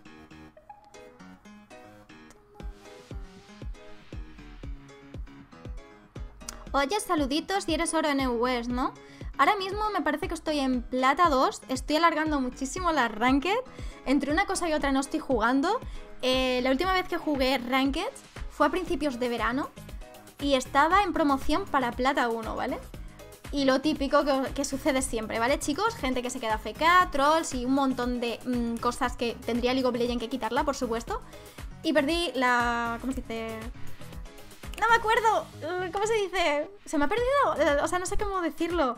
Oye, saluditos si eres oro en EUWES, ¿no? Ahora mismo me parece que estoy en plata 2. Estoy alargando muchísimo la Ranked. Entre una cosa y otra no estoy jugando. La última vez que jugué Ranked fue a principios de verano. Y estaba en promoción para plata 1, ¿vale? Y lo típico que sucede siempre, ¿vale, chicos? Gente que se queda FK, trolls y un montón de cosas que tendría League of Legends que quitarla, por supuesto. Y perdí la... ¿cómo se dice? No me acuerdo. ¿Cómo se dice? ¿Se me ha perdido? O sea, no sé cómo decirlo.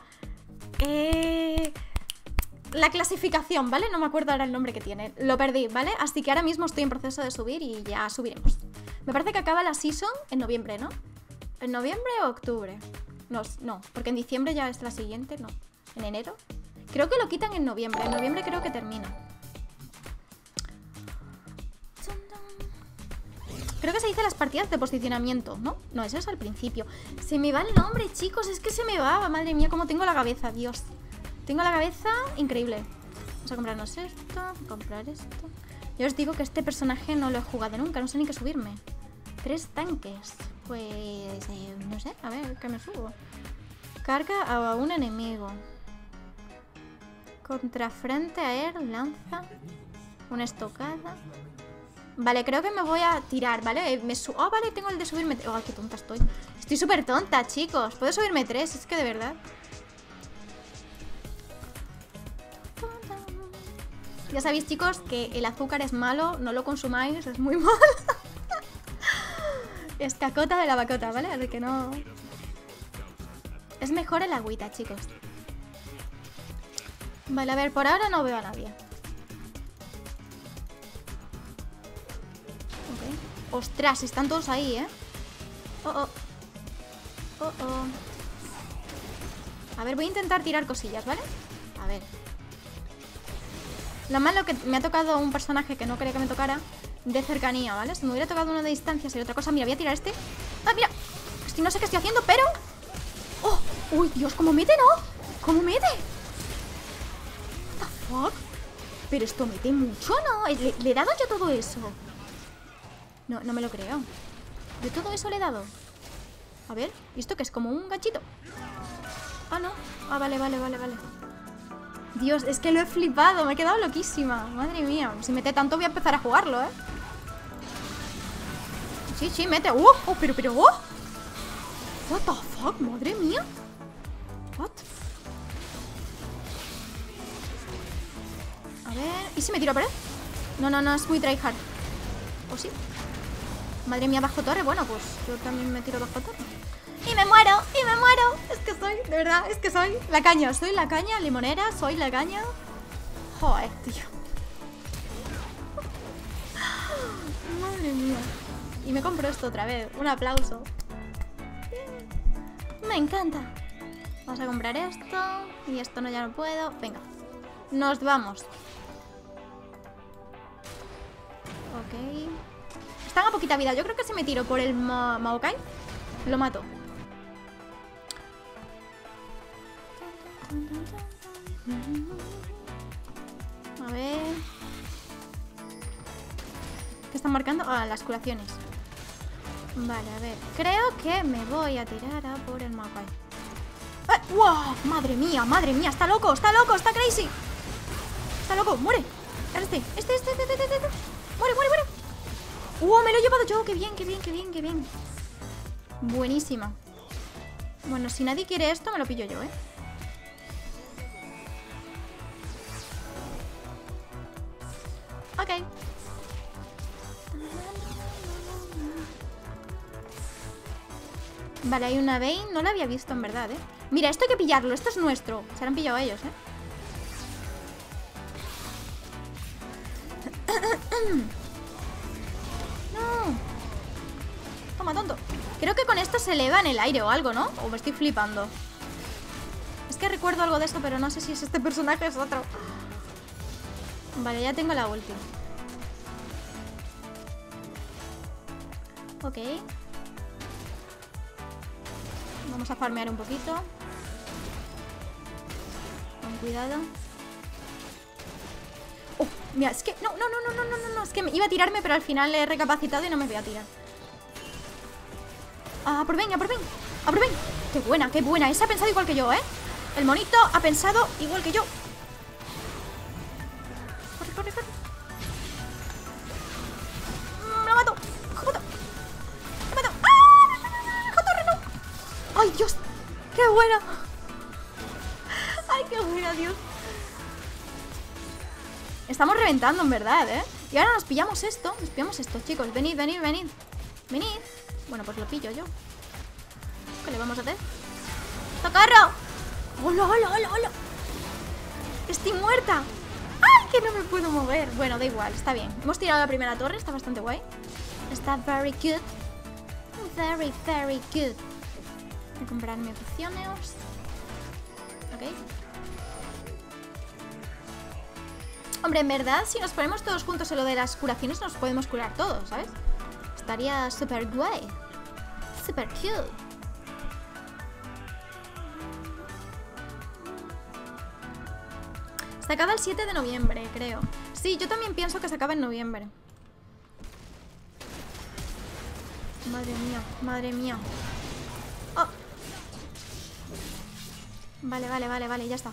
La clasificación, ¿vale? No me acuerdo ahora el nombre que tiene. Lo perdí, ¿vale? Así que ahora mismo estoy en proceso de subir y ya subiremos. Me parece que acaba la season en noviembre, ¿no? ¿En noviembre o octubre? No, porque en diciembre ya es la siguiente, no. ¿En enero? Creo que lo quitan en noviembre. En noviembre creo que termina. Creo que se dice las partidas de posicionamiento, ¿no? No, eso es al principio. Se me va el nombre, chicos, es que se me va. Madre mía, cómo tengo la cabeza, Dios. Tengo la cabeza increíble. Vamos a comprarnos esto, comprar esto. Yo os digo que este personaje no lo he jugado nunca, no sé ni qué subirme. 3 tanques. Pues, no sé, a ver, ¿qué me subo? Carga a un enemigo. Contrafrente, air, lanza. Una estocada. Vale, creo que me voy a tirar, ¿vale? Oh, vale, tengo el de subirme... Oh, qué tonta estoy. Estoy súper tonta, chicos. Puedo subirme 3, es que de verdad. Ya sabéis, chicos, que el azúcar es malo. No lo consumáis, es muy malo. Es cacota de la bacota, ¿vale? Así que no... Es mejor el agüita, chicos. Vale, a ver, por ahora no veo a nadie. Ostras, están todos ahí, ¿eh? A ver, voy a intentar tirar cosillas, ¿vale? A ver. Lo malo que me ha tocado un personaje que no quería que me tocara de cercanía, ¿vale? Si me hubiera tocado uno de distancia sería otra cosa. Mira, voy a tirar este. ¡Ah, mira! No sé qué estoy haciendo, pero... ¡Oh! ¡Uy, Dios! ¿Cómo mete, no? ¿Cómo mete? ¿What the fuck? Pero esto mete mucho, ¿no? ¿Le he dado yo todo eso? No, no me lo creo. ¿De todo eso le he dado? A ver, ¿y esto qué es? ¿Como un ganchito? Ah, no. Ah, vale. Dios, es que lo he flipado. Me he quedado loquísima. Madre mía. Si mete tanto voy a empezar a jugarlo, ¿eh? Sí, mete. Pero. What the fuck, madre mía. What? A ver. ¿Y si me tiro a pared? No, es muy tryhard. ¿O sí? Madre mía, bajo torre. Bueno, pues yo también me tiro bajo torre. ¡Y me muero! Es que soy, de verdad, es que soy la caña. Soy la caña limonera, soy la caña. Joder, tío. Madre mía. Y me compro esto otra vez. Un aplauso. Me encanta. Vamos a comprar esto. Y esto no, ya no puedo. Venga. Nos vamos. Ok. Están a poquita vida. Yo creo que si me tiro por el Maokai, lo mato. A ver. ¿Qué están marcando? Ah, las curaciones. Vale, a ver. Creo que me voy a tirar a por el Maokai. ¡Wow! Madre mía. Está loco, está crazy. Está loco, muere. Este. Muere. Me lo he llevado yo. Qué bien. Buenísima. Bueno, si nadie quiere esto, me lo pillo yo, ¿eh? Ok. Vale, hay una Vayne. No la había visto en verdad, ¿eh? Mira, esto hay que pillarlo. Esto es nuestro. Se lo han pillado ellos, ¿eh? No. Toma, tonto. Creo que con esto se eleva en el aire o algo, ¿no? O me estoy flipando. Es que recuerdo algo de eso, pero no sé si es este personaje o es otro. Vale, ya tengo la ulti. Ok. Vamos a farmear un poquito. Con cuidado. ¡Oh! Mira, es que... No, es que iba a tirarme, pero al final he recapacitado y no me voy a tirar. ¡Ah, por ven, a por ven! ¡A por ven! ¡Qué buena, qué buena! Esa ha pensado igual que yo, ¿eh? El monito ha pensado igual que yo. ¡Corre, corre, corre! ¡Me la mato! ¡Joder! ¡Me mato! ¡Ah! ¡Joder, no! ¡Ay, Dios! ¡Qué buena! ¡Ay, qué buena, Dios! Estamos reventando, en verdad, ¿eh? Y ahora nos pillamos esto, chicos. Venid, venid, venid. Venid. Bueno, pues lo pillo yo. ¿Qué le vamos a hacer? ¡Socorro! ¡Hola, hola, hola, hola! ¡Estoy muerta! ¡Ay, que no me puedo mover! Bueno, da igual, está bien. Hemos tirado la primera torre, está bastante guay. Está very good. Very, very good. Voy a comprarme pociones. Ok. Hombre, en verdad, si nos ponemos todos juntos en lo de las curaciones, nos podemos curar todos, ¿sabes? Estaría súper guay. Súper cute. Se acaba el 7 de noviembre, creo. Sí, yo también pienso que se acaba en noviembre. Madre mía, madre mía. Oh. Vale, vale, vale, vale, ya está.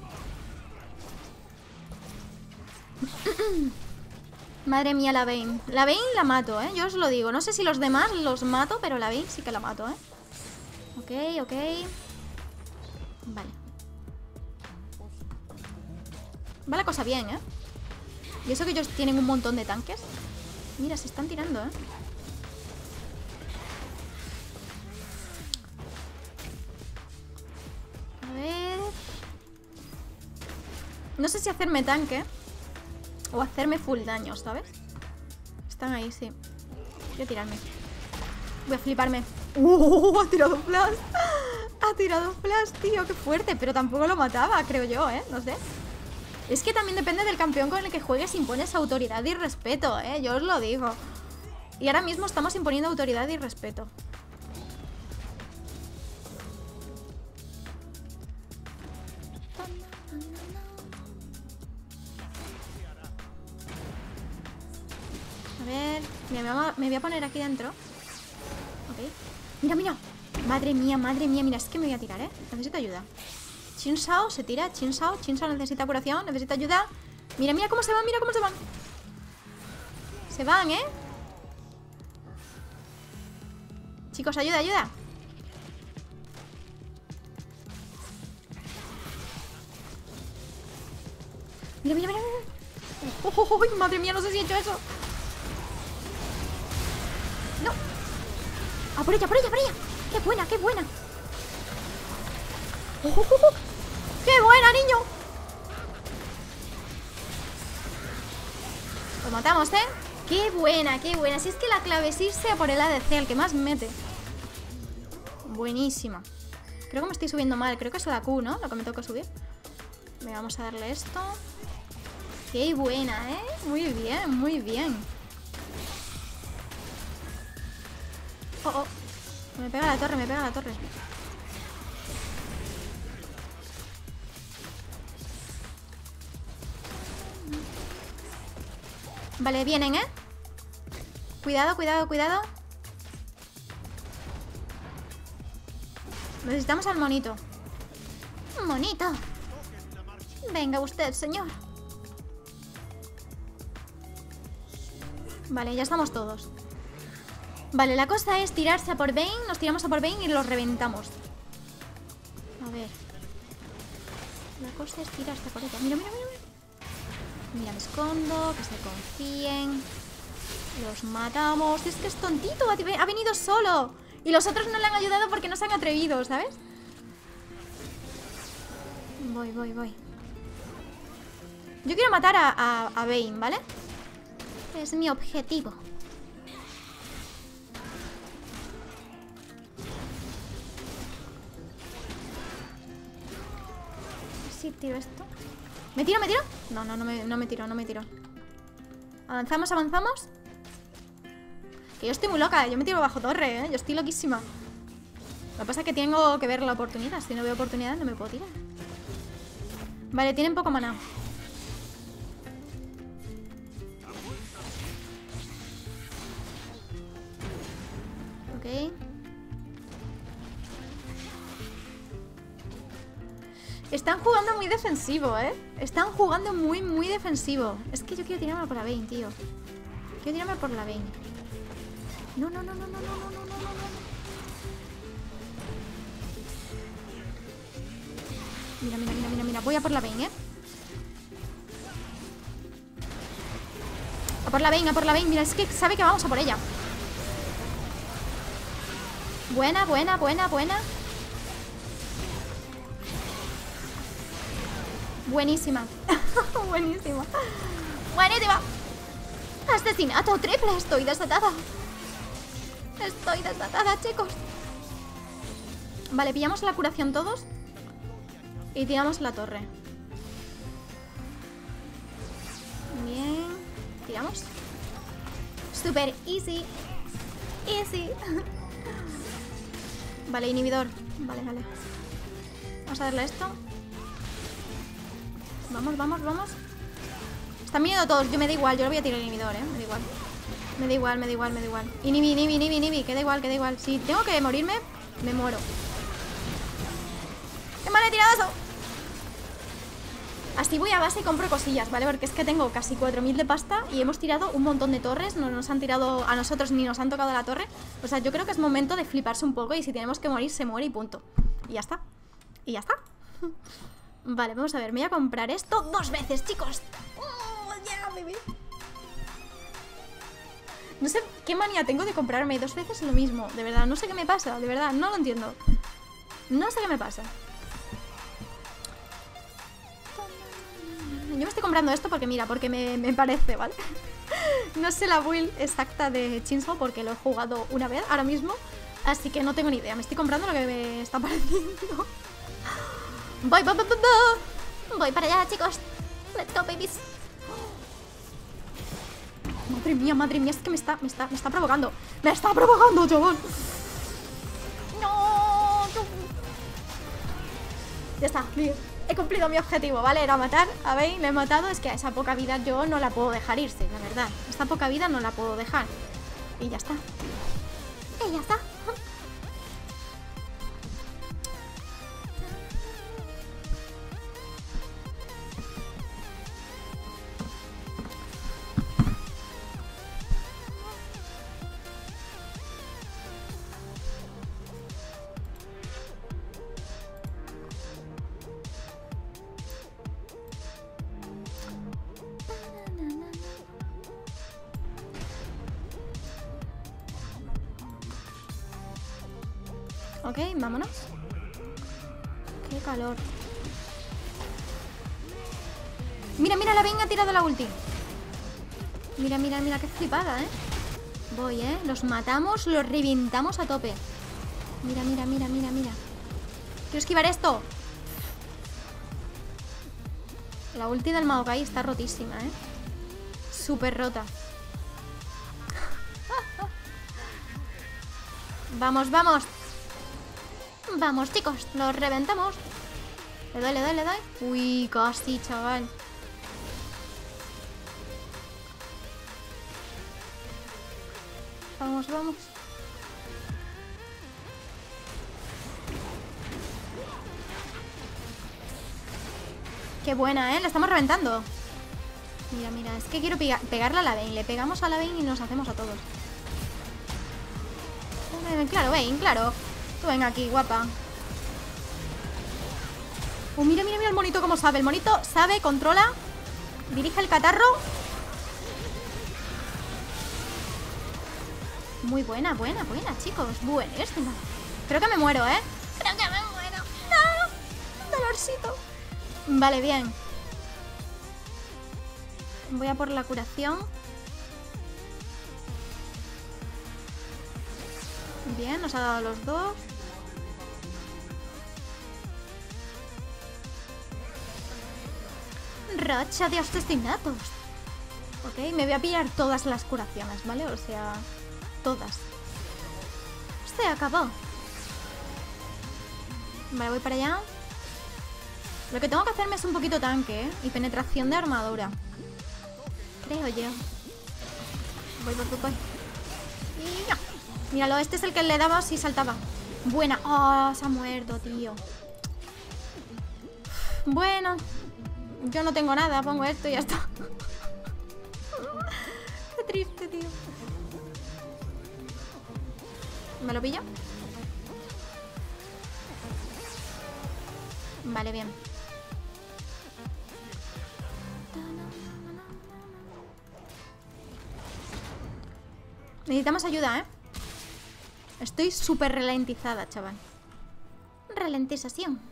Madre mía, la Vayne. La Vayne la mato, ¿eh? Yo os lo digo. No sé si los demás los mato, pero la Vayne sí que la mato, ¿eh? Ok, ok. Vale. Va la cosa bien, ¿eh? Y eso que ellos tienen un montón de tanques. Mira, se están tirando, ¿eh? A ver... No sé si hacerme tanque o hacerme full daño, ¿sabes? Están ahí, sí. Voy a tirarme. Voy a fliparme. Ha tirado flash. Ha tirado flash, tío, qué fuerte. Pero tampoco lo mataba, creo yo, ¿eh? No sé. Es que también depende del campeón con el que juegues. Impones autoridad y respeto, ¿eh? Yo os lo digo. Y ahora mismo estamos imponiendo autoridad y respeto. A ver... Mira, me voy a poner aquí dentro. Ok. Mira, mira. Madre mía, mira, es que me voy a tirar, ¿eh? Necesito ayuda. Xin Zhao se tira, Xin Zhao necesita curación, necesita ayuda. Mira, mira cómo se van, mira cómo se van. Se van, ¿eh? Chicos, ayuda, ayuda. Mira, mira, mira. Madre mía, no sé si he hecho eso. No. Ah, por ella, por ella, por ella. Qué buena, qué buena. ¡Qué buena, niño! Lo matamos, ¿eh? ¡Qué buena, qué buena! Si es que la clave es irse a por el ADC, el que más mete. Buenísima. Creo que me estoy subiendo mal. Creo que es la Q, ¿no? Lo que me toca subir. Venga, vamos a darle esto. ¡Qué buena, eh! Muy bien, muy bien. Oh, oh. Me pega la torre, me pega la torre. Vale, vienen, ¿eh? Cuidado, cuidado, cuidado. Necesitamos al monito. ¡Monito! Venga usted, señor. Vale, ya estamos todos. Vale, la cosa es tirarse a por Vayne. Nos tiramos a por Vayne y los reventamos. A ver. La cosa es tirarse a por ella. Mira, mira, mira, mira. Mira, me escondo, que se confíen. Los matamos. Es que es tontito, ha venido solo. Y los otros no le han ayudado porque no se han atrevido, ¿sabes? Voy, voy, voy. Yo quiero matar a Vayne, ¿vale? Es mi objetivo. Si tiro esto. ¿Me tiro, me tiro? No, no, no me tiro, no me tiro. Avanzamos, avanzamos. Que yo estoy muy loca, yo me tiro bajo torre, ¿eh? Yo estoy loquísima. Lo que pasa es que tengo que ver la oportunidad. Si no veo oportunidad no me puedo tirar. Vale, tienen poco maná. Ok. Están jugando muy defensivo, ¿eh? Están jugando muy, muy defensivo. Es que yo quiero tirarme por la Vayne, tío. Quiero tirarme por la Vayne. No, no, no, no, no, no, no, no, no, no. Mira, mira, mira, mira, mira. Voy a por la Vayne, ¿eh? A por la Vayne, a por la Vayne. Mira, es que sabe que vamos a por ella. Buena, buena, buena, buena. Buenísima. Buenísima. Buenísima. Asesinato triple. Estoy desatada. Estoy desatada, chicos. Vale, pillamos la curación todos. Y tiramos la torre. Bien. Tiramos. Super easy. Easy. Vale, inhibidor. Vale, vale. Vamos a darle esto. Vamos, vamos, vamos. Están viniendo todos. Yo me da igual. Yo lo voy a tirar el inhibidor, Me da igual. Me da igual, me da igual, me da igual. Inhibi, inhibi, inhibi, inhibi. Que da igual, que da igual. Si tengo que morirme, me muero. ¡Qué mal he tirado eso! Así voy a base y compro cosillas, ¿vale? Porque es que tengo casi 4000 de pasta y hemos tirado un montón de torres. No nos han tirado a nosotros ni nos han tocado la torre. O sea, yo creo que es momento de fliparse un poco y si tenemos que morir, se muere y punto. Y ya está. Y ya está. Vale, vamos a ver. Me voy a comprar esto 2 veces, chicos. ¡Oh, yeah, baby! No sé qué manía tengo de comprarme 2 veces lo mismo. De verdad, no sé qué me pasa. De verdad, no lo entiendo. No sé qué me pasa. Yo me estoy comprando esto porque, mira, porque me parece, ¿vale? No sé la build exacta de Chainsaw porque lo he jugado una vez ahora mismo. Así que no tengo ni idea. Me estoy comprando lo que me está pareciendo. Voy para allá, chicos. Let's go, babies. Madre mía, es que me está provocando. Me está provocando, chaval. No. Ya está, he cumplido mi objetivo, ¿vale? Era matar a Vayne, le he matado. Es que a esa poca vida yo no la puedo dejar irse, la verdad. Esta poca vida no la puedo dejar. Y ya está. Y ya está. Ok, vámonos. Qué calor. Mira, mira, la Vayne ha tirado la ulti. Mira, mira, mira, qué flipada, Voy, los matamos, los reventamos a tope. Mira, mira, mira, mira, mira. Quiero esquivar esto. La ulti del Maokai está rotísima, Súper rota. Vamos, vamos. Vamos, chicos, los reventamos. Le doy, le doy, le doy. Uy, casi, chaval. Vamos, vamos. Qué buena, la estamos reventando. Mira, mira, es que quiero pegarle a la Vayne. Le pegamos a la Vayne y nos hacemos a todos. Claro, Vayne, claro. Tú venga aquí, guapa. Oh, mira, mira, mira el monito cómo sabe. El monito sabe, controla. Dirige el catarro. Muy buena, buena, buena, chicos. Buenísima. Creo que me muero, Creo que me muero. ¡No! Dolorcito. Vale, bien. Voy a por la curación. Bien, nos ha dado los dos. Racha de asesinatos. Ok, me voy a pillar todas las curaciones, ¿vale? O sea, todas. Se acabó. Vale, voy para allá. Lo que tengo que hacerme es un poquito tanque, y penetración de armadura. Creo yo. Voy. Y ya. Míralo, este es el que le daba si saltaba. Buena. Oh, se ha muerto, tío. Bueno, yo no tengo nada, pongo esto y ya está. Qué triste, tío. ¿Me lo pillo? Vale, bien. Necesitamos ayuda, ¿eh? Estoy súper ralentizada, chaval. Ralentización.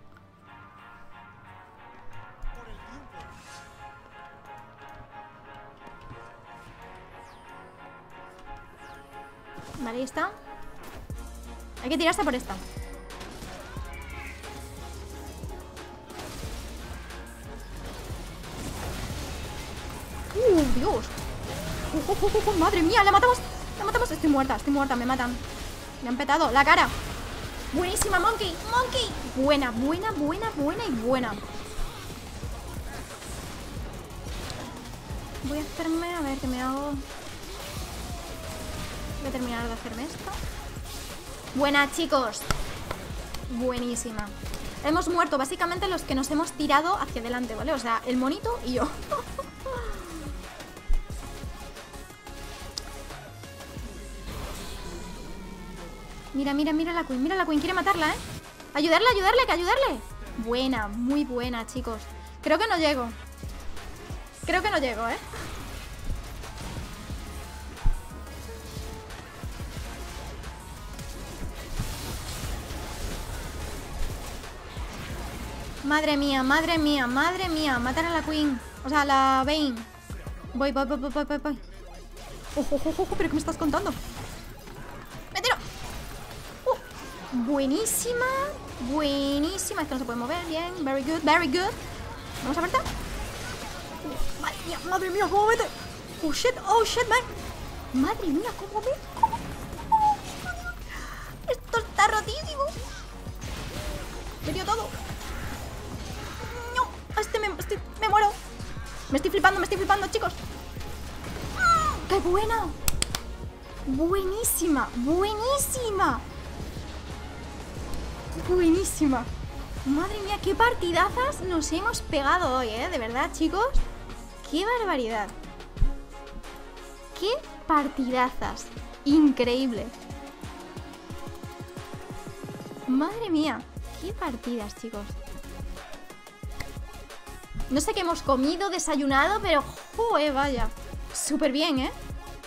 Vale, ahí está. Hay que tirarse por esta. Dios. Madre mía, la matamos. La matamos. Estoy muerta, me matan. Me han petado la cara. Buenísima, Monkey. Monkey. Buena, buena, buena, buena y buena. Voy a hacerme, a ver qué me hago. Voy a terminar de hacerme esto. Buena, chicos. Buenísima. Hemos muerto básicamente los que nos hemos tirado hacia adelante, ¿vale? O sea, el monito y yo. Mira, mira, mira la Queen. Mira la Queen, quiere matarla, ¿eh? Ayudarle, ayudarle, que ayudarle. Buena, muy buena, chicos. Creo que no llego. Creo que no llego, ¿eh? Madre mía, madre mía, madre mía. Matar a la Queen. O sea, a la Vayne. Voy. Ojo, ojo, ojo, pero ¿qué me estás contando? ¡Me tiro! Buenísima. Buenísima. Es que no se puede mover. Bien. Very good, very good. Vamos a apretar. Madre mía, cómo vete. Oh shit, man. Madre mía, cómo ve. Esto está rotísimo. Me dio todo. No, me muero. Me estoy flipando, chicos. ¡Qué buena! Buenísima, buenísima. Buenísima. Madre mía, qué partidazas nos hemos pegado hoy, ¿eh? De verdad, chicos. ¡Qué barbaridad! ¡Qué partidazas! Increíble. Madre mía, qué partidas, chicos. No sé qué hemos comido, desayunado, pero joder, vaya. Súper bien, ¿eh?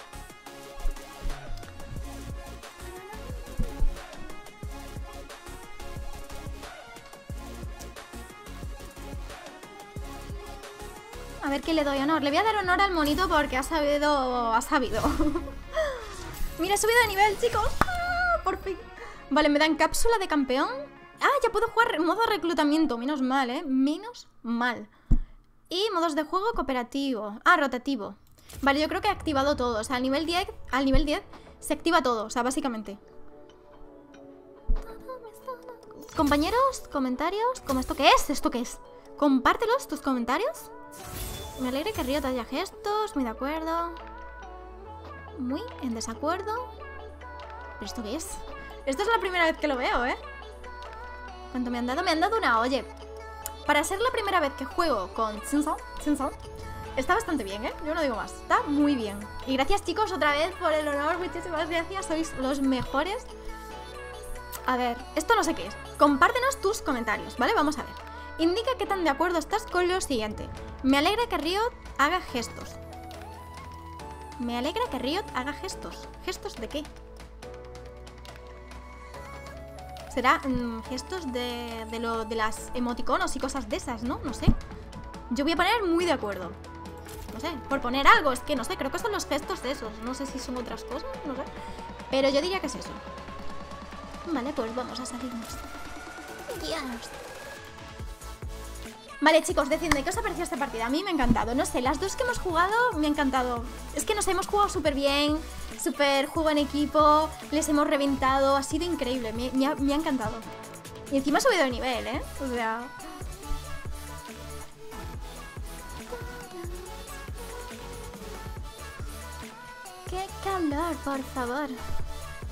A ver qué le doy honor. Le voy a dar honor al monito porque ha sabido. Mira, he subido de nivel, chicos. Por fin. Vale, me dan cápsula de campeón. Ya puedo jugar en modo reclutamiento. Menos mal, ¿eh? Menos mal. Y modos de juego cooperativo. Rotativo. Vale, yo creo que he activado todo. O sea, al nivel 10 se activa todo. O sea, básicamente. Compañeros, comentarios. ¿Esto qué es? ¿Esto qué es? Compártelos, tus comentarios. Me alegra que Riot haya gestos. Muy de acuerdo. Muy en desacuerdo. ¿Pero esto qué es? Esto es la primera vez que lo veo, ¿eh? ¿Cuánto me han dado? Me han dado una. Oye, para ser la primera vez que juego con Tsinson, está bastante bien, ¿eh? Yo no digo más. Está muy bien. Y gracias, chicos, otra vez por el honor. Muchísimas gracias. Sois los mejores. A ver, esto no sé qué es. Compártenos tus comentarios, ¿vale? Vamos a ver. Indica qué tan de acuerdo estás con lo siguiente. Me alegra que Riot haga gestos. Me alegra que Riot haga gestos. ¿Gestos de qué? Será gestos de las emoticonos y cosas de esas, ¿no? No sé. Yo voy a poner muy de acuerdo. No sé, por poner algo. Es que no sé, creo que son los gestos de esos. No sé si son otras cosas, no sé. Pero yo diría que es eso. Vale, pues vamos a salirnos. Dios. Vale, chicos, decidme, ¿qué os ha parecido esta partida? A mí me ha encantado, no sé, las dos que hemos jugado me ha encantado. Es que nos hemos jugado súper bien, súper juego en equipo, les hemos reventado, ha sido increíble, me ha encantado. Y encima he subido de nivel, ¿eh? O sea... ¡Qué calor, por favor!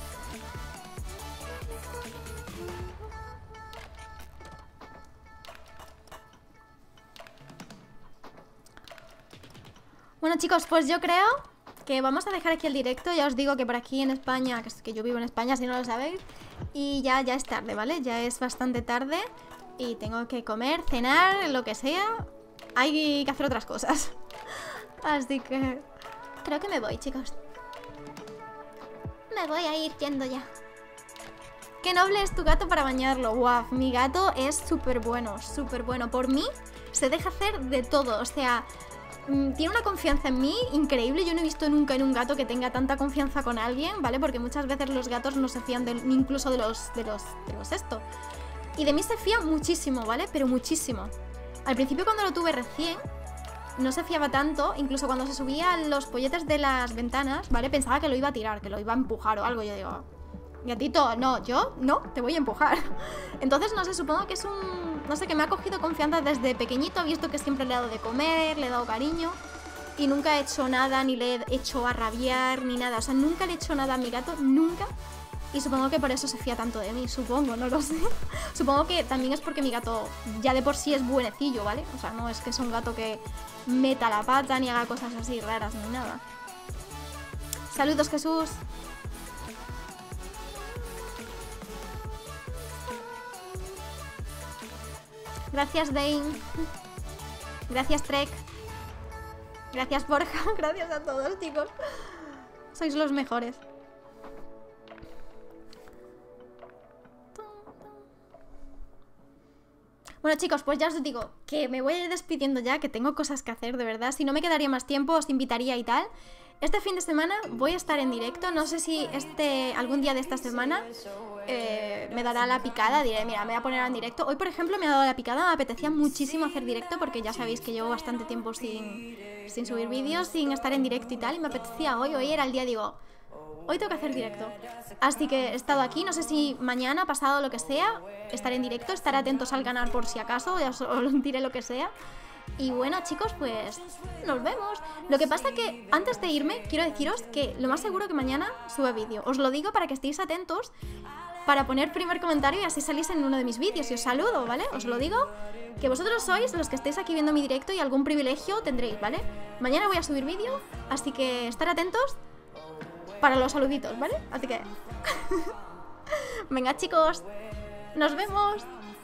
Bueno, chicos, pues yo creo que vamos a dejar aquí el directo. Ya os digo que por aquí en España, que es que yo vivo en España si no lo sabéis, y ya es tarde, ¿vale? Ya es bastante tarde y tengo que comer, cenar, lo que sea. Hay que hacer otras cosas. Así que creo que me voy, chicos. Me voy a ir yendo ya. Qué noble es tu gato para bañarlo. Guau, mi gato es súper bueno, súper bueno. Por mí se deja hacer de todo. O sea, tiene una confianza en mí increíble. Yo no he visto nunca en un gato que tenga tanta confianza con alguien, ¿vale? Porque muchas veces los gatos no se fían incluso de los esto. Y de mí se fía muchísimo, ¿vale? Pero muchísimo. Al principio cuando lo tuve recién no se fiaba tanto, incluso cuando se subía a los polletes de las ventanas, ¿vale? Pensaba que lo iba a tirar, que lo iba a empujar o algo. Yo digo, gatito, no, yo no, te voy a empujar. Entonces, no sé, supongo que es no sé, que me ha cogido confianza desde pequeñito. He visto que siempre le he dado de comer, le he dado cariño y nunca he hecho nada, ni le he hecho a rabiar, ni nada. O sea, nunca le he hecho nada a mi gato, nunca. Y supongo que por eso se fía tanto de mí, supongo, no lo sé. Supongo que también es porque mi gato ya de por sí es buenecillo, ¿vale? O sea, no es que es un gato que meta la pata ni haga cosas así raras ni nada. Saludos, Jesús. Gracias, Dane. Gracias, Trek. Gracias, Borja. Gracias a todos, chicos. Sois los mejores. Bueno, chicos, pues ya os digo que me voy a ir despidiendo ya, que tengo cosas que hacer, de verdad. Si no me quedaría más tiempo, os invitaría y tal. Este fin de semana voy a estar en directo. No sé si algún día de esta semana me dará la picada. Diré, mira, me voy a poner en directo. Hoy, por ejemplo, me ha dado la picada. Me apetecía muchísimo hacer directo porque ya sabéis que llevo bastante tiempo sin subir vídeos, sin estar en directo y tal. Y me apetecía hoy era el día, digo, hoy tengo que hacer directo. Así que he estado aquí, no sé si mañana, pasado, lo que sea, estaré en directo. Estaré atentos al canal por si acaso, ya os diré lo que sea. Y bueno, chicos, pues nos vemos. Lo que pasa que antes de irme, quiero deciros que lo más seguro que mañana sube vídeo. Os lo digo para que estéis atentos, para poner primer comentario y así salís en uno de mis vídeos. Y os saludo, ¿vale? Os lo digo, que vosotros sois los que estéis aquí viendo mi directo y algún privilegio tendréis, ¿vale? Mañana voy a subir vídeo, así que estar atentos para los saluditos, ¿vale? Así que... Venga, chicos, nos vemos.